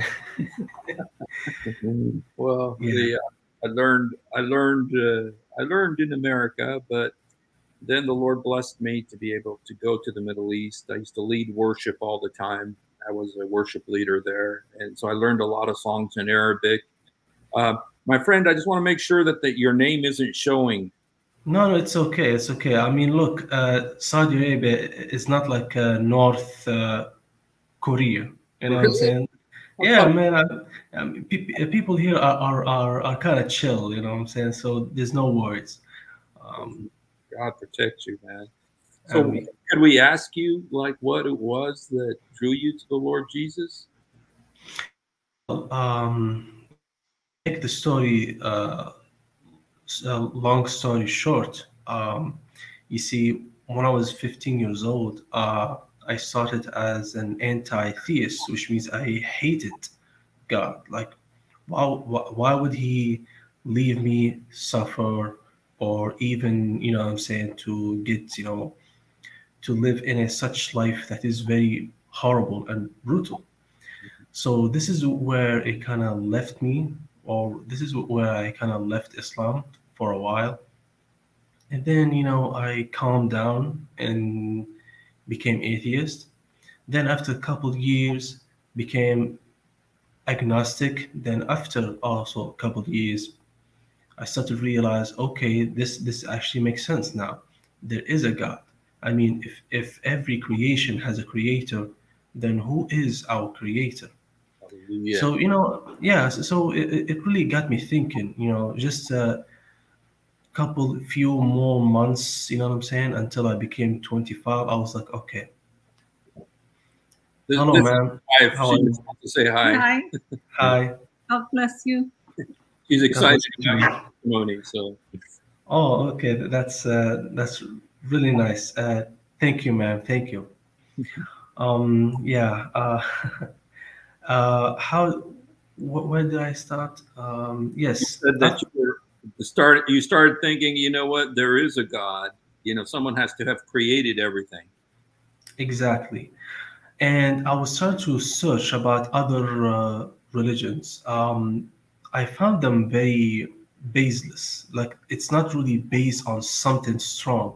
Speaker 1: Well,
Speaker 8: Yeah.
Speaker 1: I learned in America, but then the Lord blessed me to be able to go to the Middle East. I used to lead worship all the time. I was a worship leader there, and so I learned a lot of songs in Arabic. Uh, my friend, I just want to make sure that your name isn't showing.
Speaker 8: No, no, it's okay. It's okay. I mean, look, Saudi Arabia is not like North Korea. You know what I'm
Speaker 1: Really?
Speaker 8: saying? Yeah, man. People here are kind of chill. You know what I'm saying? So there's no worries. Um,
Speaker 1: God protect you, man.
Speaker 8: I
Speaker 1: So
Speaker 8: mean,
Speaker 1: could we ask you like what it was that drew you to the Lord Jesus?
Speaker 8: make the story long story short. You see, when I was 15 years old, I started as an anti-theist, which means I hated God. Like, why would He leave me suffer, or even, you know what I'm saying, to get, to live in a such life that is very horrible and brutal. So this is where it kind of left me, or this is where I kind of left Islam for a while. And then, I calmed down and became atheist. Then after a couple of years, became agnostic. Then after also a couple of years, I started to realize, okay, this actually makes sense now. There is a God. I mean, if every creation has a creator, then who is our creator?
Speaker 1: Hallelujah.
Speaker 8: So, yeah, so it really got me thinking, just a few more months, you know what I'm saying, until I became 25. I was like, okay, hello,
Speaker 1: This is
Speaker 8: man.
Speaker 1: my wife.
Speaker 8: How
Speaker 1: She
Speaker 8: are
Speaker 1: just
Speaker 8: you?
Speaker 1: wants to say hi.
Speaker 9: Hi,
Speaker 8: Hi.
Speaker 9: God bless you.
Speaker 1: She's
Speaker 8: God
Speaker 1: excited
Speaker 8: bless you
Speaker 1: about
Speaker 8: too.
Speaker 1: your testimony. So
Speaker 8: Oh, okay. That's really nice. Thank you, man. Thank you. Yeah. How? Where did I start?
Speaker 1: you
Speaker 8: Yes.
Speaker 1: said that you started thinking, you know what, there is a God. Someone has to have created everything.
Speaker 8: Exactly. And I was trying to search about other religions. I found them very baseless. Like, it's not really based on something strong.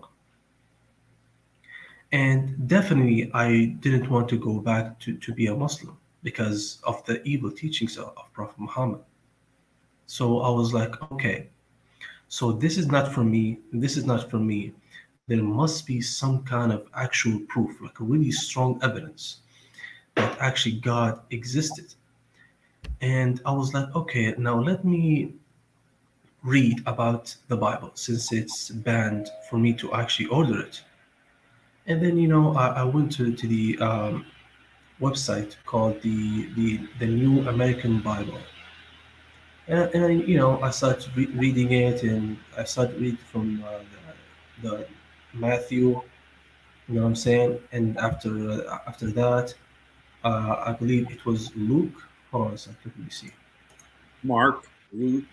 Speaker 8: And definitely, I didn't want to go back to be a Muslim because of the evil teachings of Prophet Muhammad. So I was like, okay, so this is not for me. This is not for me. There must be some kind of actual proof, like a really strong evidence that actually God existed. And I was like, okay, now let me read about the Bible since it's banned for me to actually order it. And then, I went to the website called the New American Bible. And I started reading it, and I started reading from the Matthew, you know what I'm saying? And after that, I believe it was Luke. Hold on a second, let me see.
Speaker 1: Mark, Luke.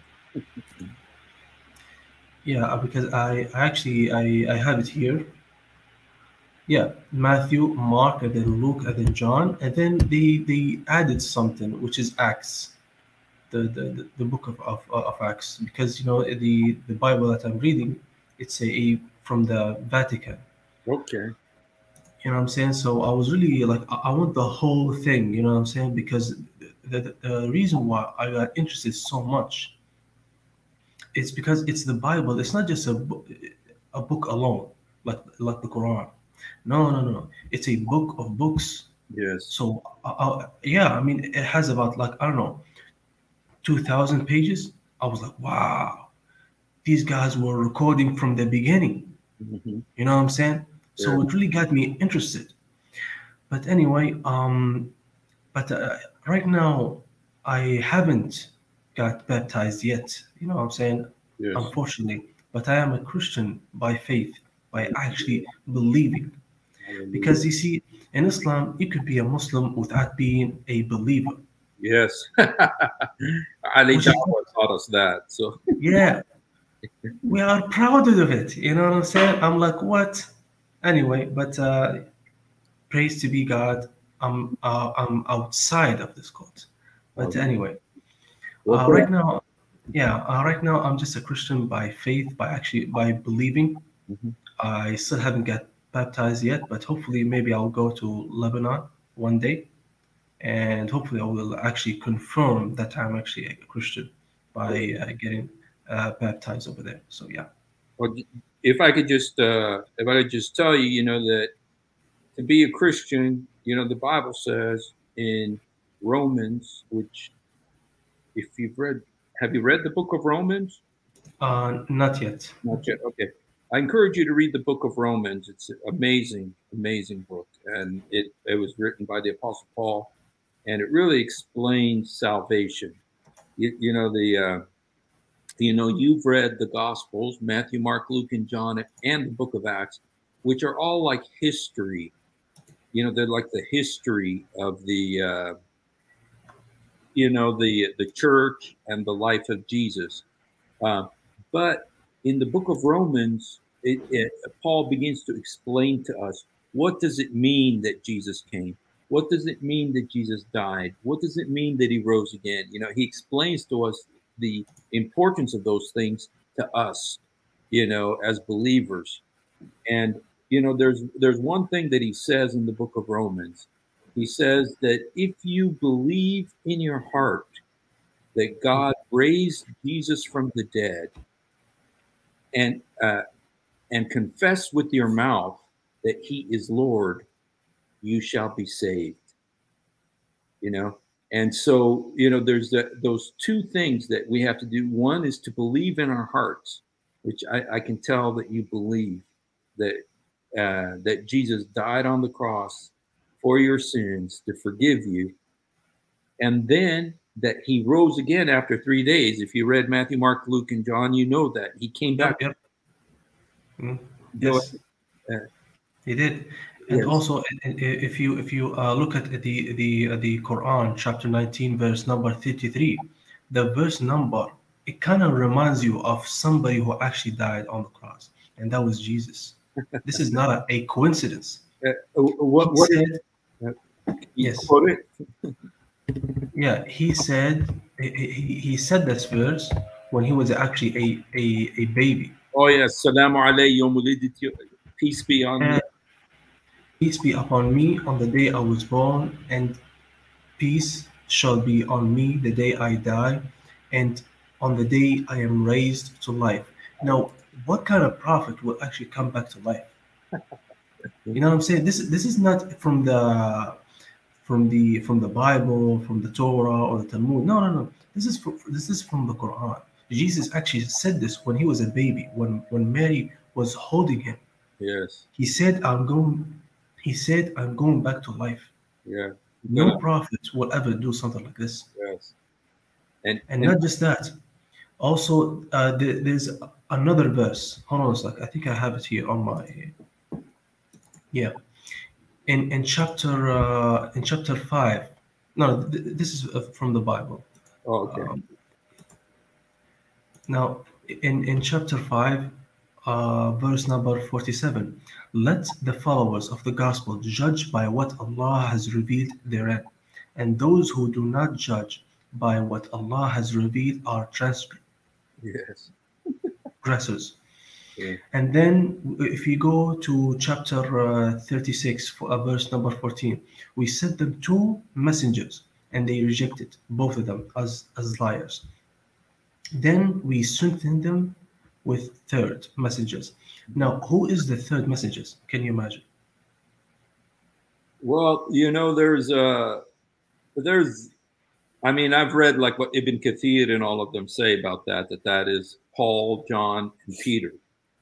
Speaker 8: Yeah, because I have it here. Yeah, Matthew, Mark, and then Luke, and then John, and then they added something which is Acts, the book of Acts, because the Bible that I'm reading, it's a from the Vatican.
Speaker 1: Okay.
Speaker 8: You know what I'm saying? So I was really like, I want the whole thing. You know what I'm saying? Because the reason why I got interested so much, it's because it's the Bible. It's not just a book alone, like the Quran. No, no, no. It's a book of books.
Speaker 1: Yes.
Speaker 8: So yeah, I mean, it has about, like, I don't know, 2,000 pages. I was like, wow, these guys were recording from the beginning.
Speaker 1: Mm-hmm.
Speaker 8: You know what I'm saying? So
Speaker 1: Yeah.
Speaker 8: it really got me interested. But anyway, but right now I haven't got baptized yet. You know what I'm saying?
Speaker 1: Yes.
Speaker 8: Unfortunately, but I am a Christian by faith, by actually believing.
Speaker 1: Hallelujah.
Speaker 8: Because you see, in Islam, you could be a Muslim without being a believer.
Speaker 1: Yes. Ali
Speaker 8: Which is,
Speaker 1: Dawah taught us that. So
Speaker 8: yeah, we are proud of it. You know what I'm saying? I'm like, what? Anyway, but praise to be God. I'm outside of this cult. But
Speaker 1: Okay.
Speaker 8: anyway,
Speaker 1: Well,
Speaker 8: right now, right now I'm just a Christian by faith, by believing.
Speaker 1: Mhm.
Speaker 8: I still haven't got baptized yet, but hopefully maybe I'll go to Lebanon one day, and hopefully I will actually confirm that I'm actually a Christian by getting baptized over there. So yeah.
Speaker 1: Well, if I could just tell you, that to be a Christian, the Bible says in Romans, which if you've read, have you read the book of Romans?
Speaker 8: Not yet.
Speaker 1: Not yet. Okay. I encourage you to read the book of Romans. It's an amazing, amazing book. And it was written by the Apostle Paul, and it really explains salvation. You've read the Gospels, Matthew, Mark, Luke, and John, and the book of Acts, which are all like history. They're like the history of the church and the life of Jesus. But in the book of Romans, Paul begins to explain to us, what does it mean that Jesus came? What does it mean that Jesus died? What does it mean that he rose again? He explains to us the importance of those things to us, as believers. And, there's one thing that he says in the book of Romans. He says that if you believe in your heart that God raised Jesus from the dead, and confess with your mouth that he is Lord, you shall be saved. And so there's those two things that we have to do. One is to believe in our hearts, which I can tell that you believe that Jesus died on the cross for your sins to forgive you, and then that he rose again after 3 days. If you read Matthew, Mark, Luke, and John, you know that he came back.
Speaker 8: Yep. Yes, he did. And
Speaker 1: Yes.
Speaker 8: also, if you look at the Quran, chapter 19, verse number 33, the verse number, it kind of reminds you of somebody who actually died on the cross, and that was Jesus. This is not a coincidence.
Speaker 1: What
Speaker 8: He said, yes.
Speaker 1: quote it?
Speaker 8: Yeah, he said he said this verse when he was actually a baby.
Speaker 1: Oh yes, Salamu alaykum, peace be on me.
Speaker 8: Peace be upon me on the day I was born, and peace shall be on me the day I die, and on the day I am raised to life. Now, what kind of prophet will actually come back to life? You know what I'm saying? This is not from the Bible, from the Torah or the Talmud. No. This is from the Quran. Jesus actually said this when he was a baby, when Mary was holding him.
Speaker 1: Yes.
Speaker 8: He said, I'm going back to life.
Speaker 1: Yeah.
Speaker 8: No prophet will ever do something like this.
Speaker 1: Yes.
Speaker 8: And not just that. Also, there's another verse. Hold on a sec. I think I have it here on my. Yeah. In chapter 5. No, this is from the Bible.
Speaker 1: Oh, okay.
Speaker 8: Now, in chapter 5, verse number 47, let the followers of the gospel judge by what Allah has revealed therein, and those who do not judge by what Allah has revealed are transgressors.
Speaker 1: Yeah.
Speaker 8: And then if you go to chapter 36, verse number 14, we sent them 2 messengers, and they rejected both of them as liars. Then we strengthened them with 3rd messengers. Now, who is the 3rd messengers? Can you imagine?
Speaker 1: Well, I've read like what Ibn Kathir and all of them say about that is Paul, John, and Peter.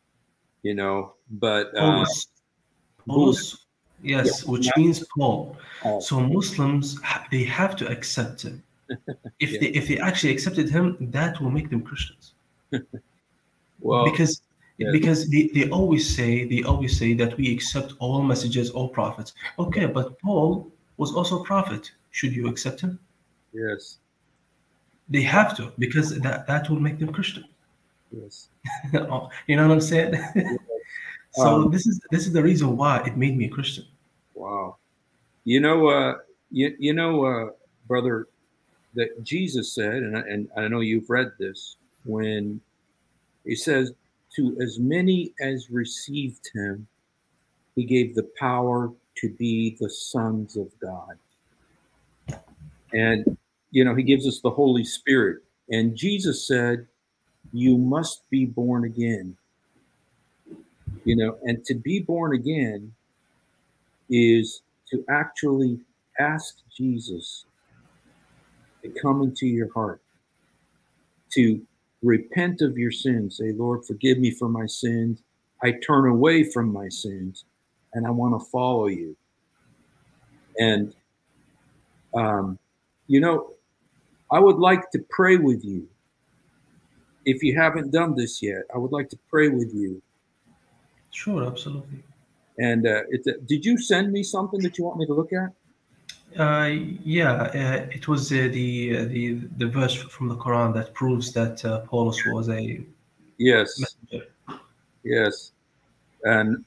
Speaker 1: But
Speaker 8: Paulus, yes,
Speaker 1: Yeah.
Speaker 8: which means Paul. So Muslims, they have to accept him. If they actually accepted him, that will make them Christians.
Speaker 1: Well,
Speaker 8: because they always say that we accept all messages, all prophets. Okay, but Paul was also a prophet. Should you accept him?
Speaker 1: Yes.
Speaker 8: They have to, because that will make them Christian.
Speaker 1: Yes.
Speaker 8: You know what I'm saying? So this is the reason why it made me a Christian.
Speaker 1: Wow. You know, brother, that Jesus said, and I know you've read this, when he says, to as many as received him, he gave the power to be the sons of God. And, you know, he gives us the Holy Spirit. And Jesus said, you must be born again. You know, and to be born again is to actually ask Jesus to come into your heart, to repent of your sins. Say, Lord, forgive me for my sins. I turn away from my sins and I want to follow you. And, you know, I would like to pray with you. If you haven't done this yet, I would like to pray with you.
Speaker 8: Sure, absolutely.
Speaker 1: And did you send me something that you want me to look at?
Speaker 8: Yeah, it was the verse from the Quran that proves that Paulus was a
Speaker 1: Yes,
Speaker 8: messenger.
Speaker 1: yes. And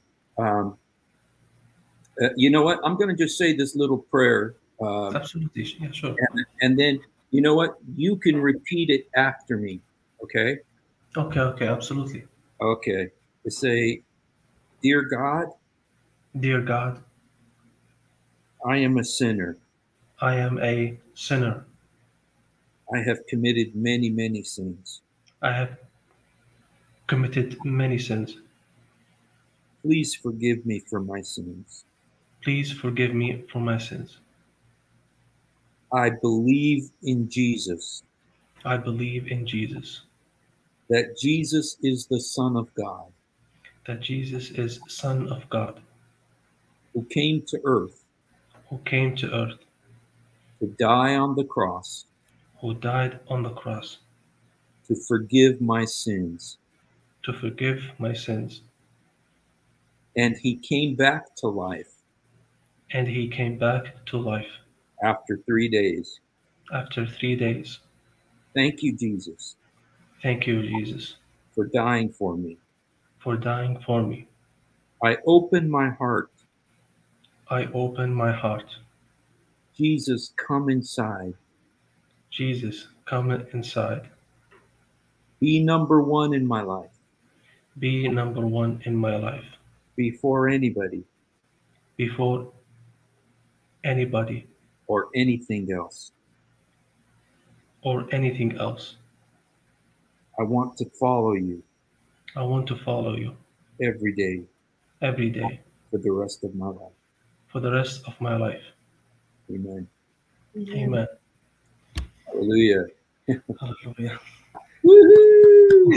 Speaker 1: you know what? I'm going to just say this little prayer.
Speaker 8: Absolutely, yeah, sure.
Speaker 1: And then, you know what? You can repeat it after me. Okay?
Speaker 8: Okay, absolutely.
Speaker 1: Okay. To say, Dear God,
Speaker 8: Dear God,
Speaker 1: I am a sinner.
Speaker 8: I am a sinner.
Speaker 1: I have committed many, many sins.
Speaker 8: I have committed many sins.
Speaker 1: Please forgive me for my sins.
Speaker 8: Please forgive me for my sins.
Speaker 1: I believe in Jesus,
Speaker 8: I believe in Jesus,
Speaker 1: that Jesus is the Son of God,
Speaker 8: that Jesus is Son of God,
Speaker 1: who came to earth
Speaker 8: who came to earth,
Speaker 1: to die on the cross,
Speaker 8: who died on the cross
Speaker 1: to forgive my sins.
Speaker 8: to forgive my sins,
Speaker 1: And he came back to life
Speaker 8: and he came back to life
Speaker 1: after 3 days.
Speaker 8: after 3 days.
Speaker 1: Thank you, Jesus,
Speaker 8: Thank you, Jesus,
Speaker 1: for dying for me.
Speaker 8: for dying for me.
Speaker 1: I open my heart.
Speaker 8: I open my heart.
Speaker 1: Jesus, come inside.
Speaker 8: Jesus, come inside.
Speaker 1: Be number one in my life
Speaker 8: Be number one in my life
Speaker 1: before anybody
Speaker 8: before anybody
Speaker 1: or anything else.
Speaker 8: or anything else.
Speaker 1: I want to follow you
Speaker 8: I want to follow you
Speaker 1: every day
Speaker 8: every day
Speaker 1: for the rest of my life.
Speaker 8: for the rest of my life.
Speaker 1: Amen.
Speaker 8: Amen.
Speaker 1: Hallelujah.
Speaker 8: Hallelujah.
Speaker 1: Woohoo!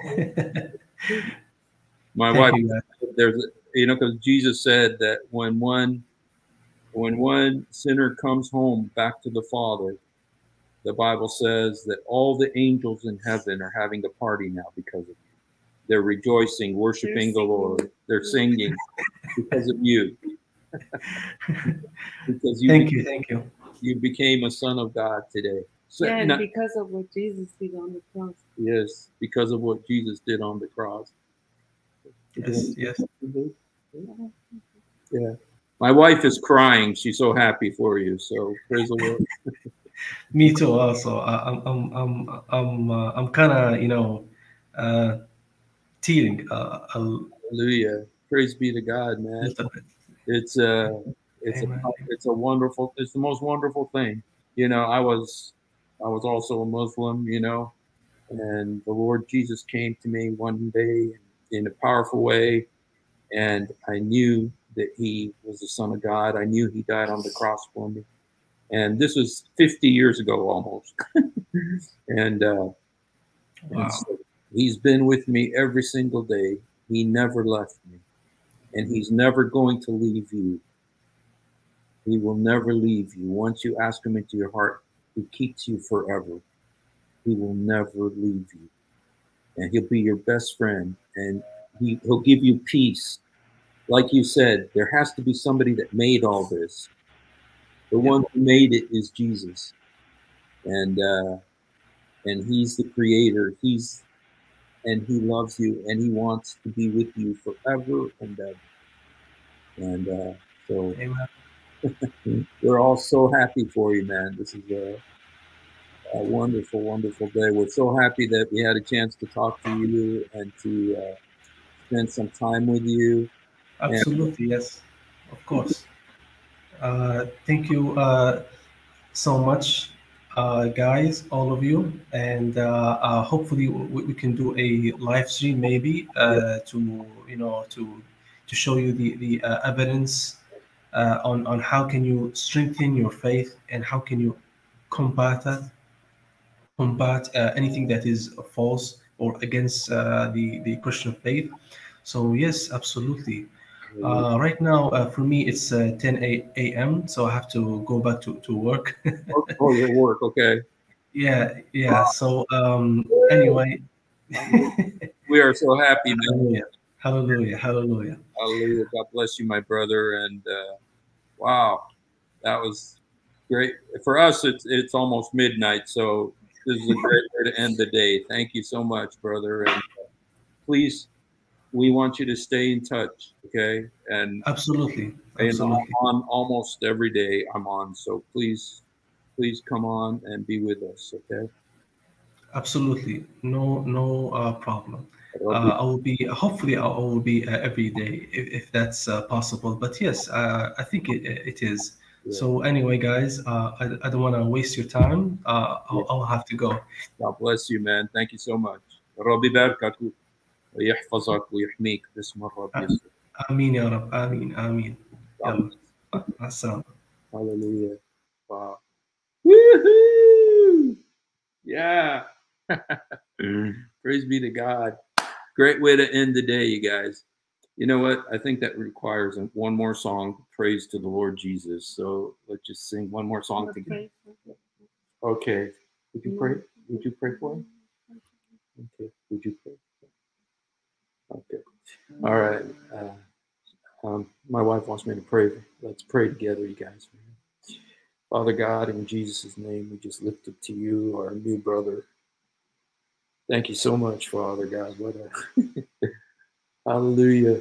Speaker 1: My
Speaker 8: Thank
Speaker 1: wife,
Speaker 8: you, guys.
Speaker 1: there's, you know, because Jesus said that when one sinner comes home back to the Father, the Bible says that all the angels in heaven are having a party now because of you. They're rejoicing, worshiping the Lord. They're singing because of you. Because
Speaker 8: Thank you.
Speaker 1: you became a son of God today. So,
Speaker 9: Yeah, and because of what Jesus did on the cross.
Speaker 1: Yes, because of what Jesus did on the cross.
Speaker 8: Yes.
Speaker 1: Yeah. My wife is crying. She's so happy for you. So praise the Lord.
Speaker 8: Me too. Also, I'm kind of tearing a
Speaker 1: Hallelujah. Praise be to God, man.
Speaker 8: little bit.
Speaker 1: It's
Speaker 8: Amen.
Speaker 1: it's a wonderful, it's the most wonderful thing. You know, I was also a Muslim, you know, and the Lord Jesus came to me one day in a powerful way, and I knew that he was the Son of God. I knew he died on the cross for me. And this was 50 years ago almost. and
Speaker 8: Wow.
Speaker 1: so he's been with me every single day. He never left me. And he's never going to leave you. He will never leave you. Once you ask him into your heart, he keeps you forever. He will never leave you. And he'll be your best friend. And he'll give you peace. Like you said, there has to be somebody that made all this. The one who made it is Jesus. And he's the creator. And he loves you, and he wants to be with you forever and ever. And so
Speaker 8: Amen.
Speaker 1: We're all so happy for you, man. This is a wonderful, wonderful day. We're so happy that we had a chance to talk to you and to spend some time with you.
Speaker 8: Absolutely, yes, of course. Thank you so much, guys, all of you, and hopefully we can do a live stream maybe to to show you the evidence on how can you strengthen your faith and how can you combat that, combat anything that is false or against the Christian faith. So yes, absolutely. Right now, for me, it's 10 a.m., so I have to go back to work.
Speaker 1: Oh, your work, okay.
Speaker 8: Yeah, yeah. So anyway,
Speaker 1: We are so happy, man.
Speaker 8: hallelujah, hallelujah, hallelujah.
Speaker 1: Hallelujah. God bless you, my brother. And wow, that was great. For us, it's almost midnight, so this is a great way to end the day. Thank you so much, brother. And please, we want you to stay in touch, okay? And
Speaker 8: Absolutely,
Speaker 1: I'm
Speaker 8: absolutely,
Speaker 1: on almost every day. I'm on, so please come on and be with us, okay?
Speaker 8: absolutely. No, no problem.
Speaker 1: Rabbi,
Speaker 8: I will be hopefully I will be every day if that's possible. But yes, I think it is.
Speaker 1: yeah,
Speaker 8: So anyway, guys, I don't want to waste your time.
Speaker 1: yeah.
Speaker 8: I'll have to go.
Speaker 1: God bless you, man. Thank you so much. ربي يباركك ويحفظك ويحميك باسم الرب يسوع.
Speaker 8: آمين يا رب، آمين آمين.
Speaker 1: God
Speaker 8: يلا
Speaker 1: bless.
Speaker 8: مع السلامة.
Speaker 1: Hallelujah. Wow. Woohoo! Yeah. Praise be to God. Great way to end the day, you guys. You know what? I think that requires one more song, praise to the Lord Jesus. So let's just sing one more song together. Okay. Would you pray? Would you pray for him? Okay. Would you pray? Okay. All right. My wife wants me to pray. Let's pray together, you guys. Father God, in Jesus' name, we just lift up to you, our new brother. Thank you so much, Father God. What a hallelujah.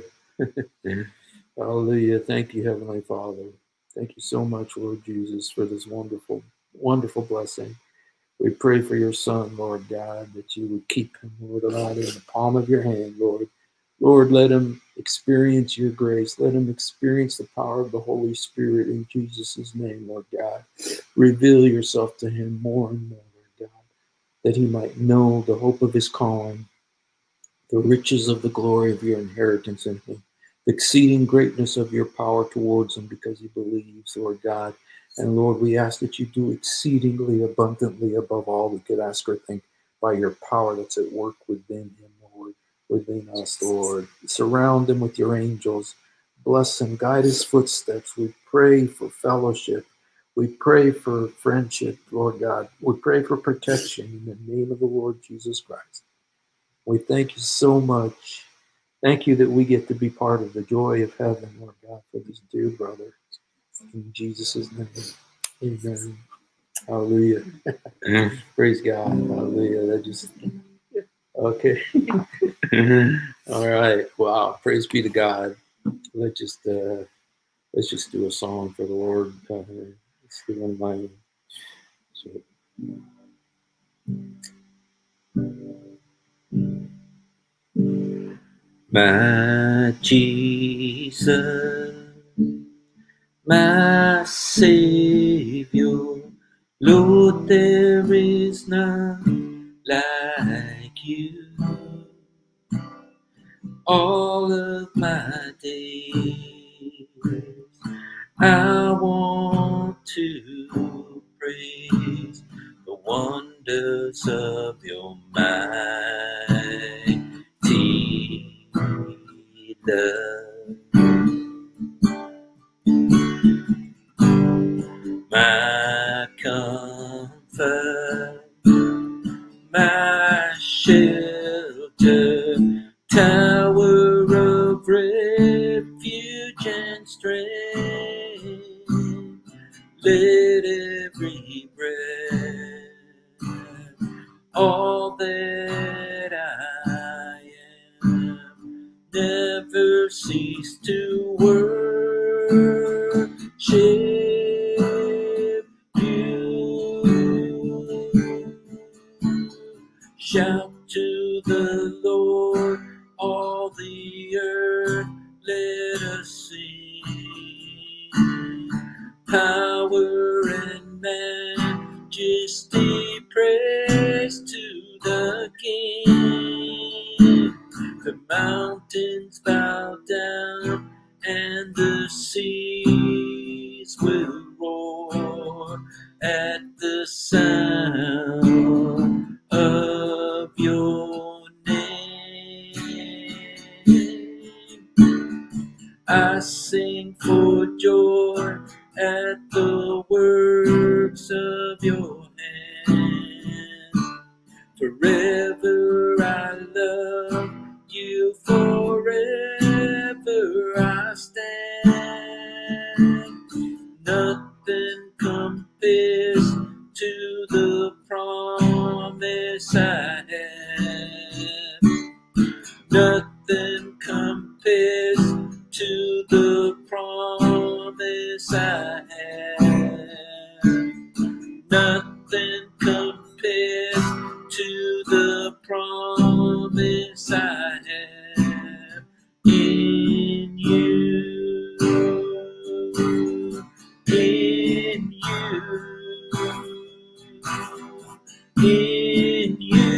Speaker 1: Hallelujah. Thank you, Heavenly Father. Thank you so much, Lord Jesus, for this wonderful, wonderful blessing. We pray for your son, Lord God, that you would keep him, Lord God, in the palm of your hand, Lord. Lord, let him experience your grace. Let him experience the power of the Holy Spirit in Jesus' name, Lord God. Reveal yourself to him more and more, Lord God, that he might know the hope of his calling, the riches of the glory of your inheritance in him, the exceeding greatness of your power towards him because he believes, Lord God. And Lord, we ask that you do exceedingly abundantly above all we could ask or think by your power that's at work within him, Lord, within us, Lord. Surround him with your angels. Bless him. Guide his footsteps. We pray for fellowship. We pray for friendship, Lord God. We pray for protection in the name of the Lord Jesus Christ. We thank you so much. Thank you that we get to be part of the joy of heaven, Lord God, for this dear brother. In Jesus' name, amen. Hallelujah. Praise God. Hallelujah. That just, okay. All right. Wow. Praise be to God. Let's just do a song for the Lord. Let's do one of my own. So, my Jesus, my Savior, Lord, there is none like you. All of my days, I want to praise the wonders of your mighty love. My comfort, my shelter, tower of refuge and strength. Let every breath, all that I am, never cease to worship mountains bow down, and the seas will roar at the sound of your name. I sing for joy at the works of your hands. Forever I love you, forever I stand. Nothing compares to the promise I have. Nothing compares to the promise I have. Nothing compares to the promise I have in you, in you, in you.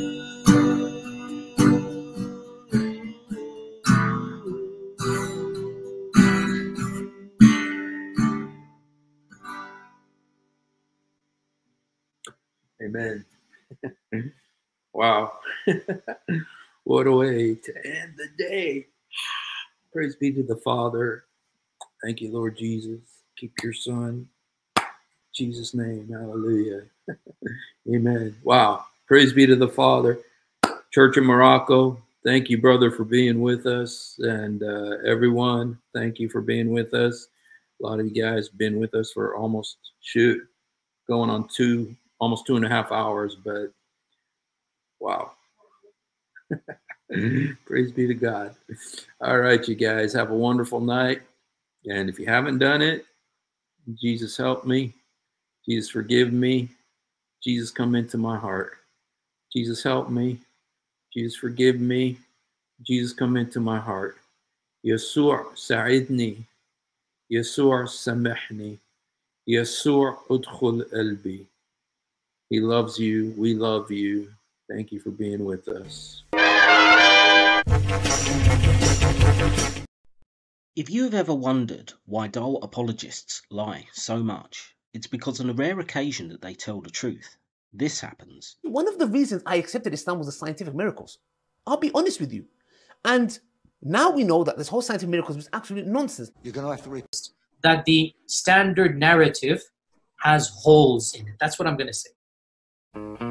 Speaker 1: Amen. Wow. What a way to end the day. Praise be to the Father. Thank you, Lord Jesus. Keep your Son. In Jesus' name. Hallelujah. Amen. Wow. Praise be to the Father. Church in Morocco, thank you, brother, for being with us. And everyone, thank you for being with us. A lot of you guys have been with us for almost, going on almost 2.5 hours, but wow. Praise be to God. All right, you guys, have a wonderful night. And if you haven't done it, Jesus help me. Jesus forgive me. Jesus come into my heart. Jesus help me. Jesus forgive me. Jesus come into my heart. يسوع ساعدني. يسوع سامحني. يسوع ادخل قلبي. He loves you. We love you. Thank you for being with us.
Speaker 4: If you have ever wondered why dull apologists lie so much, it's because on a rare occasion that they tell the truth, this happens.
Speaker 5: One of the reasons I accepted Islam was the scientific miracles. I'll be honest with you. And now we know that this whole scientific miracles was absolute nonsense.
Speaker 10: You're going to have to read
Speaker 11: that the standard narrative has holes in it. That's what I'm going to say.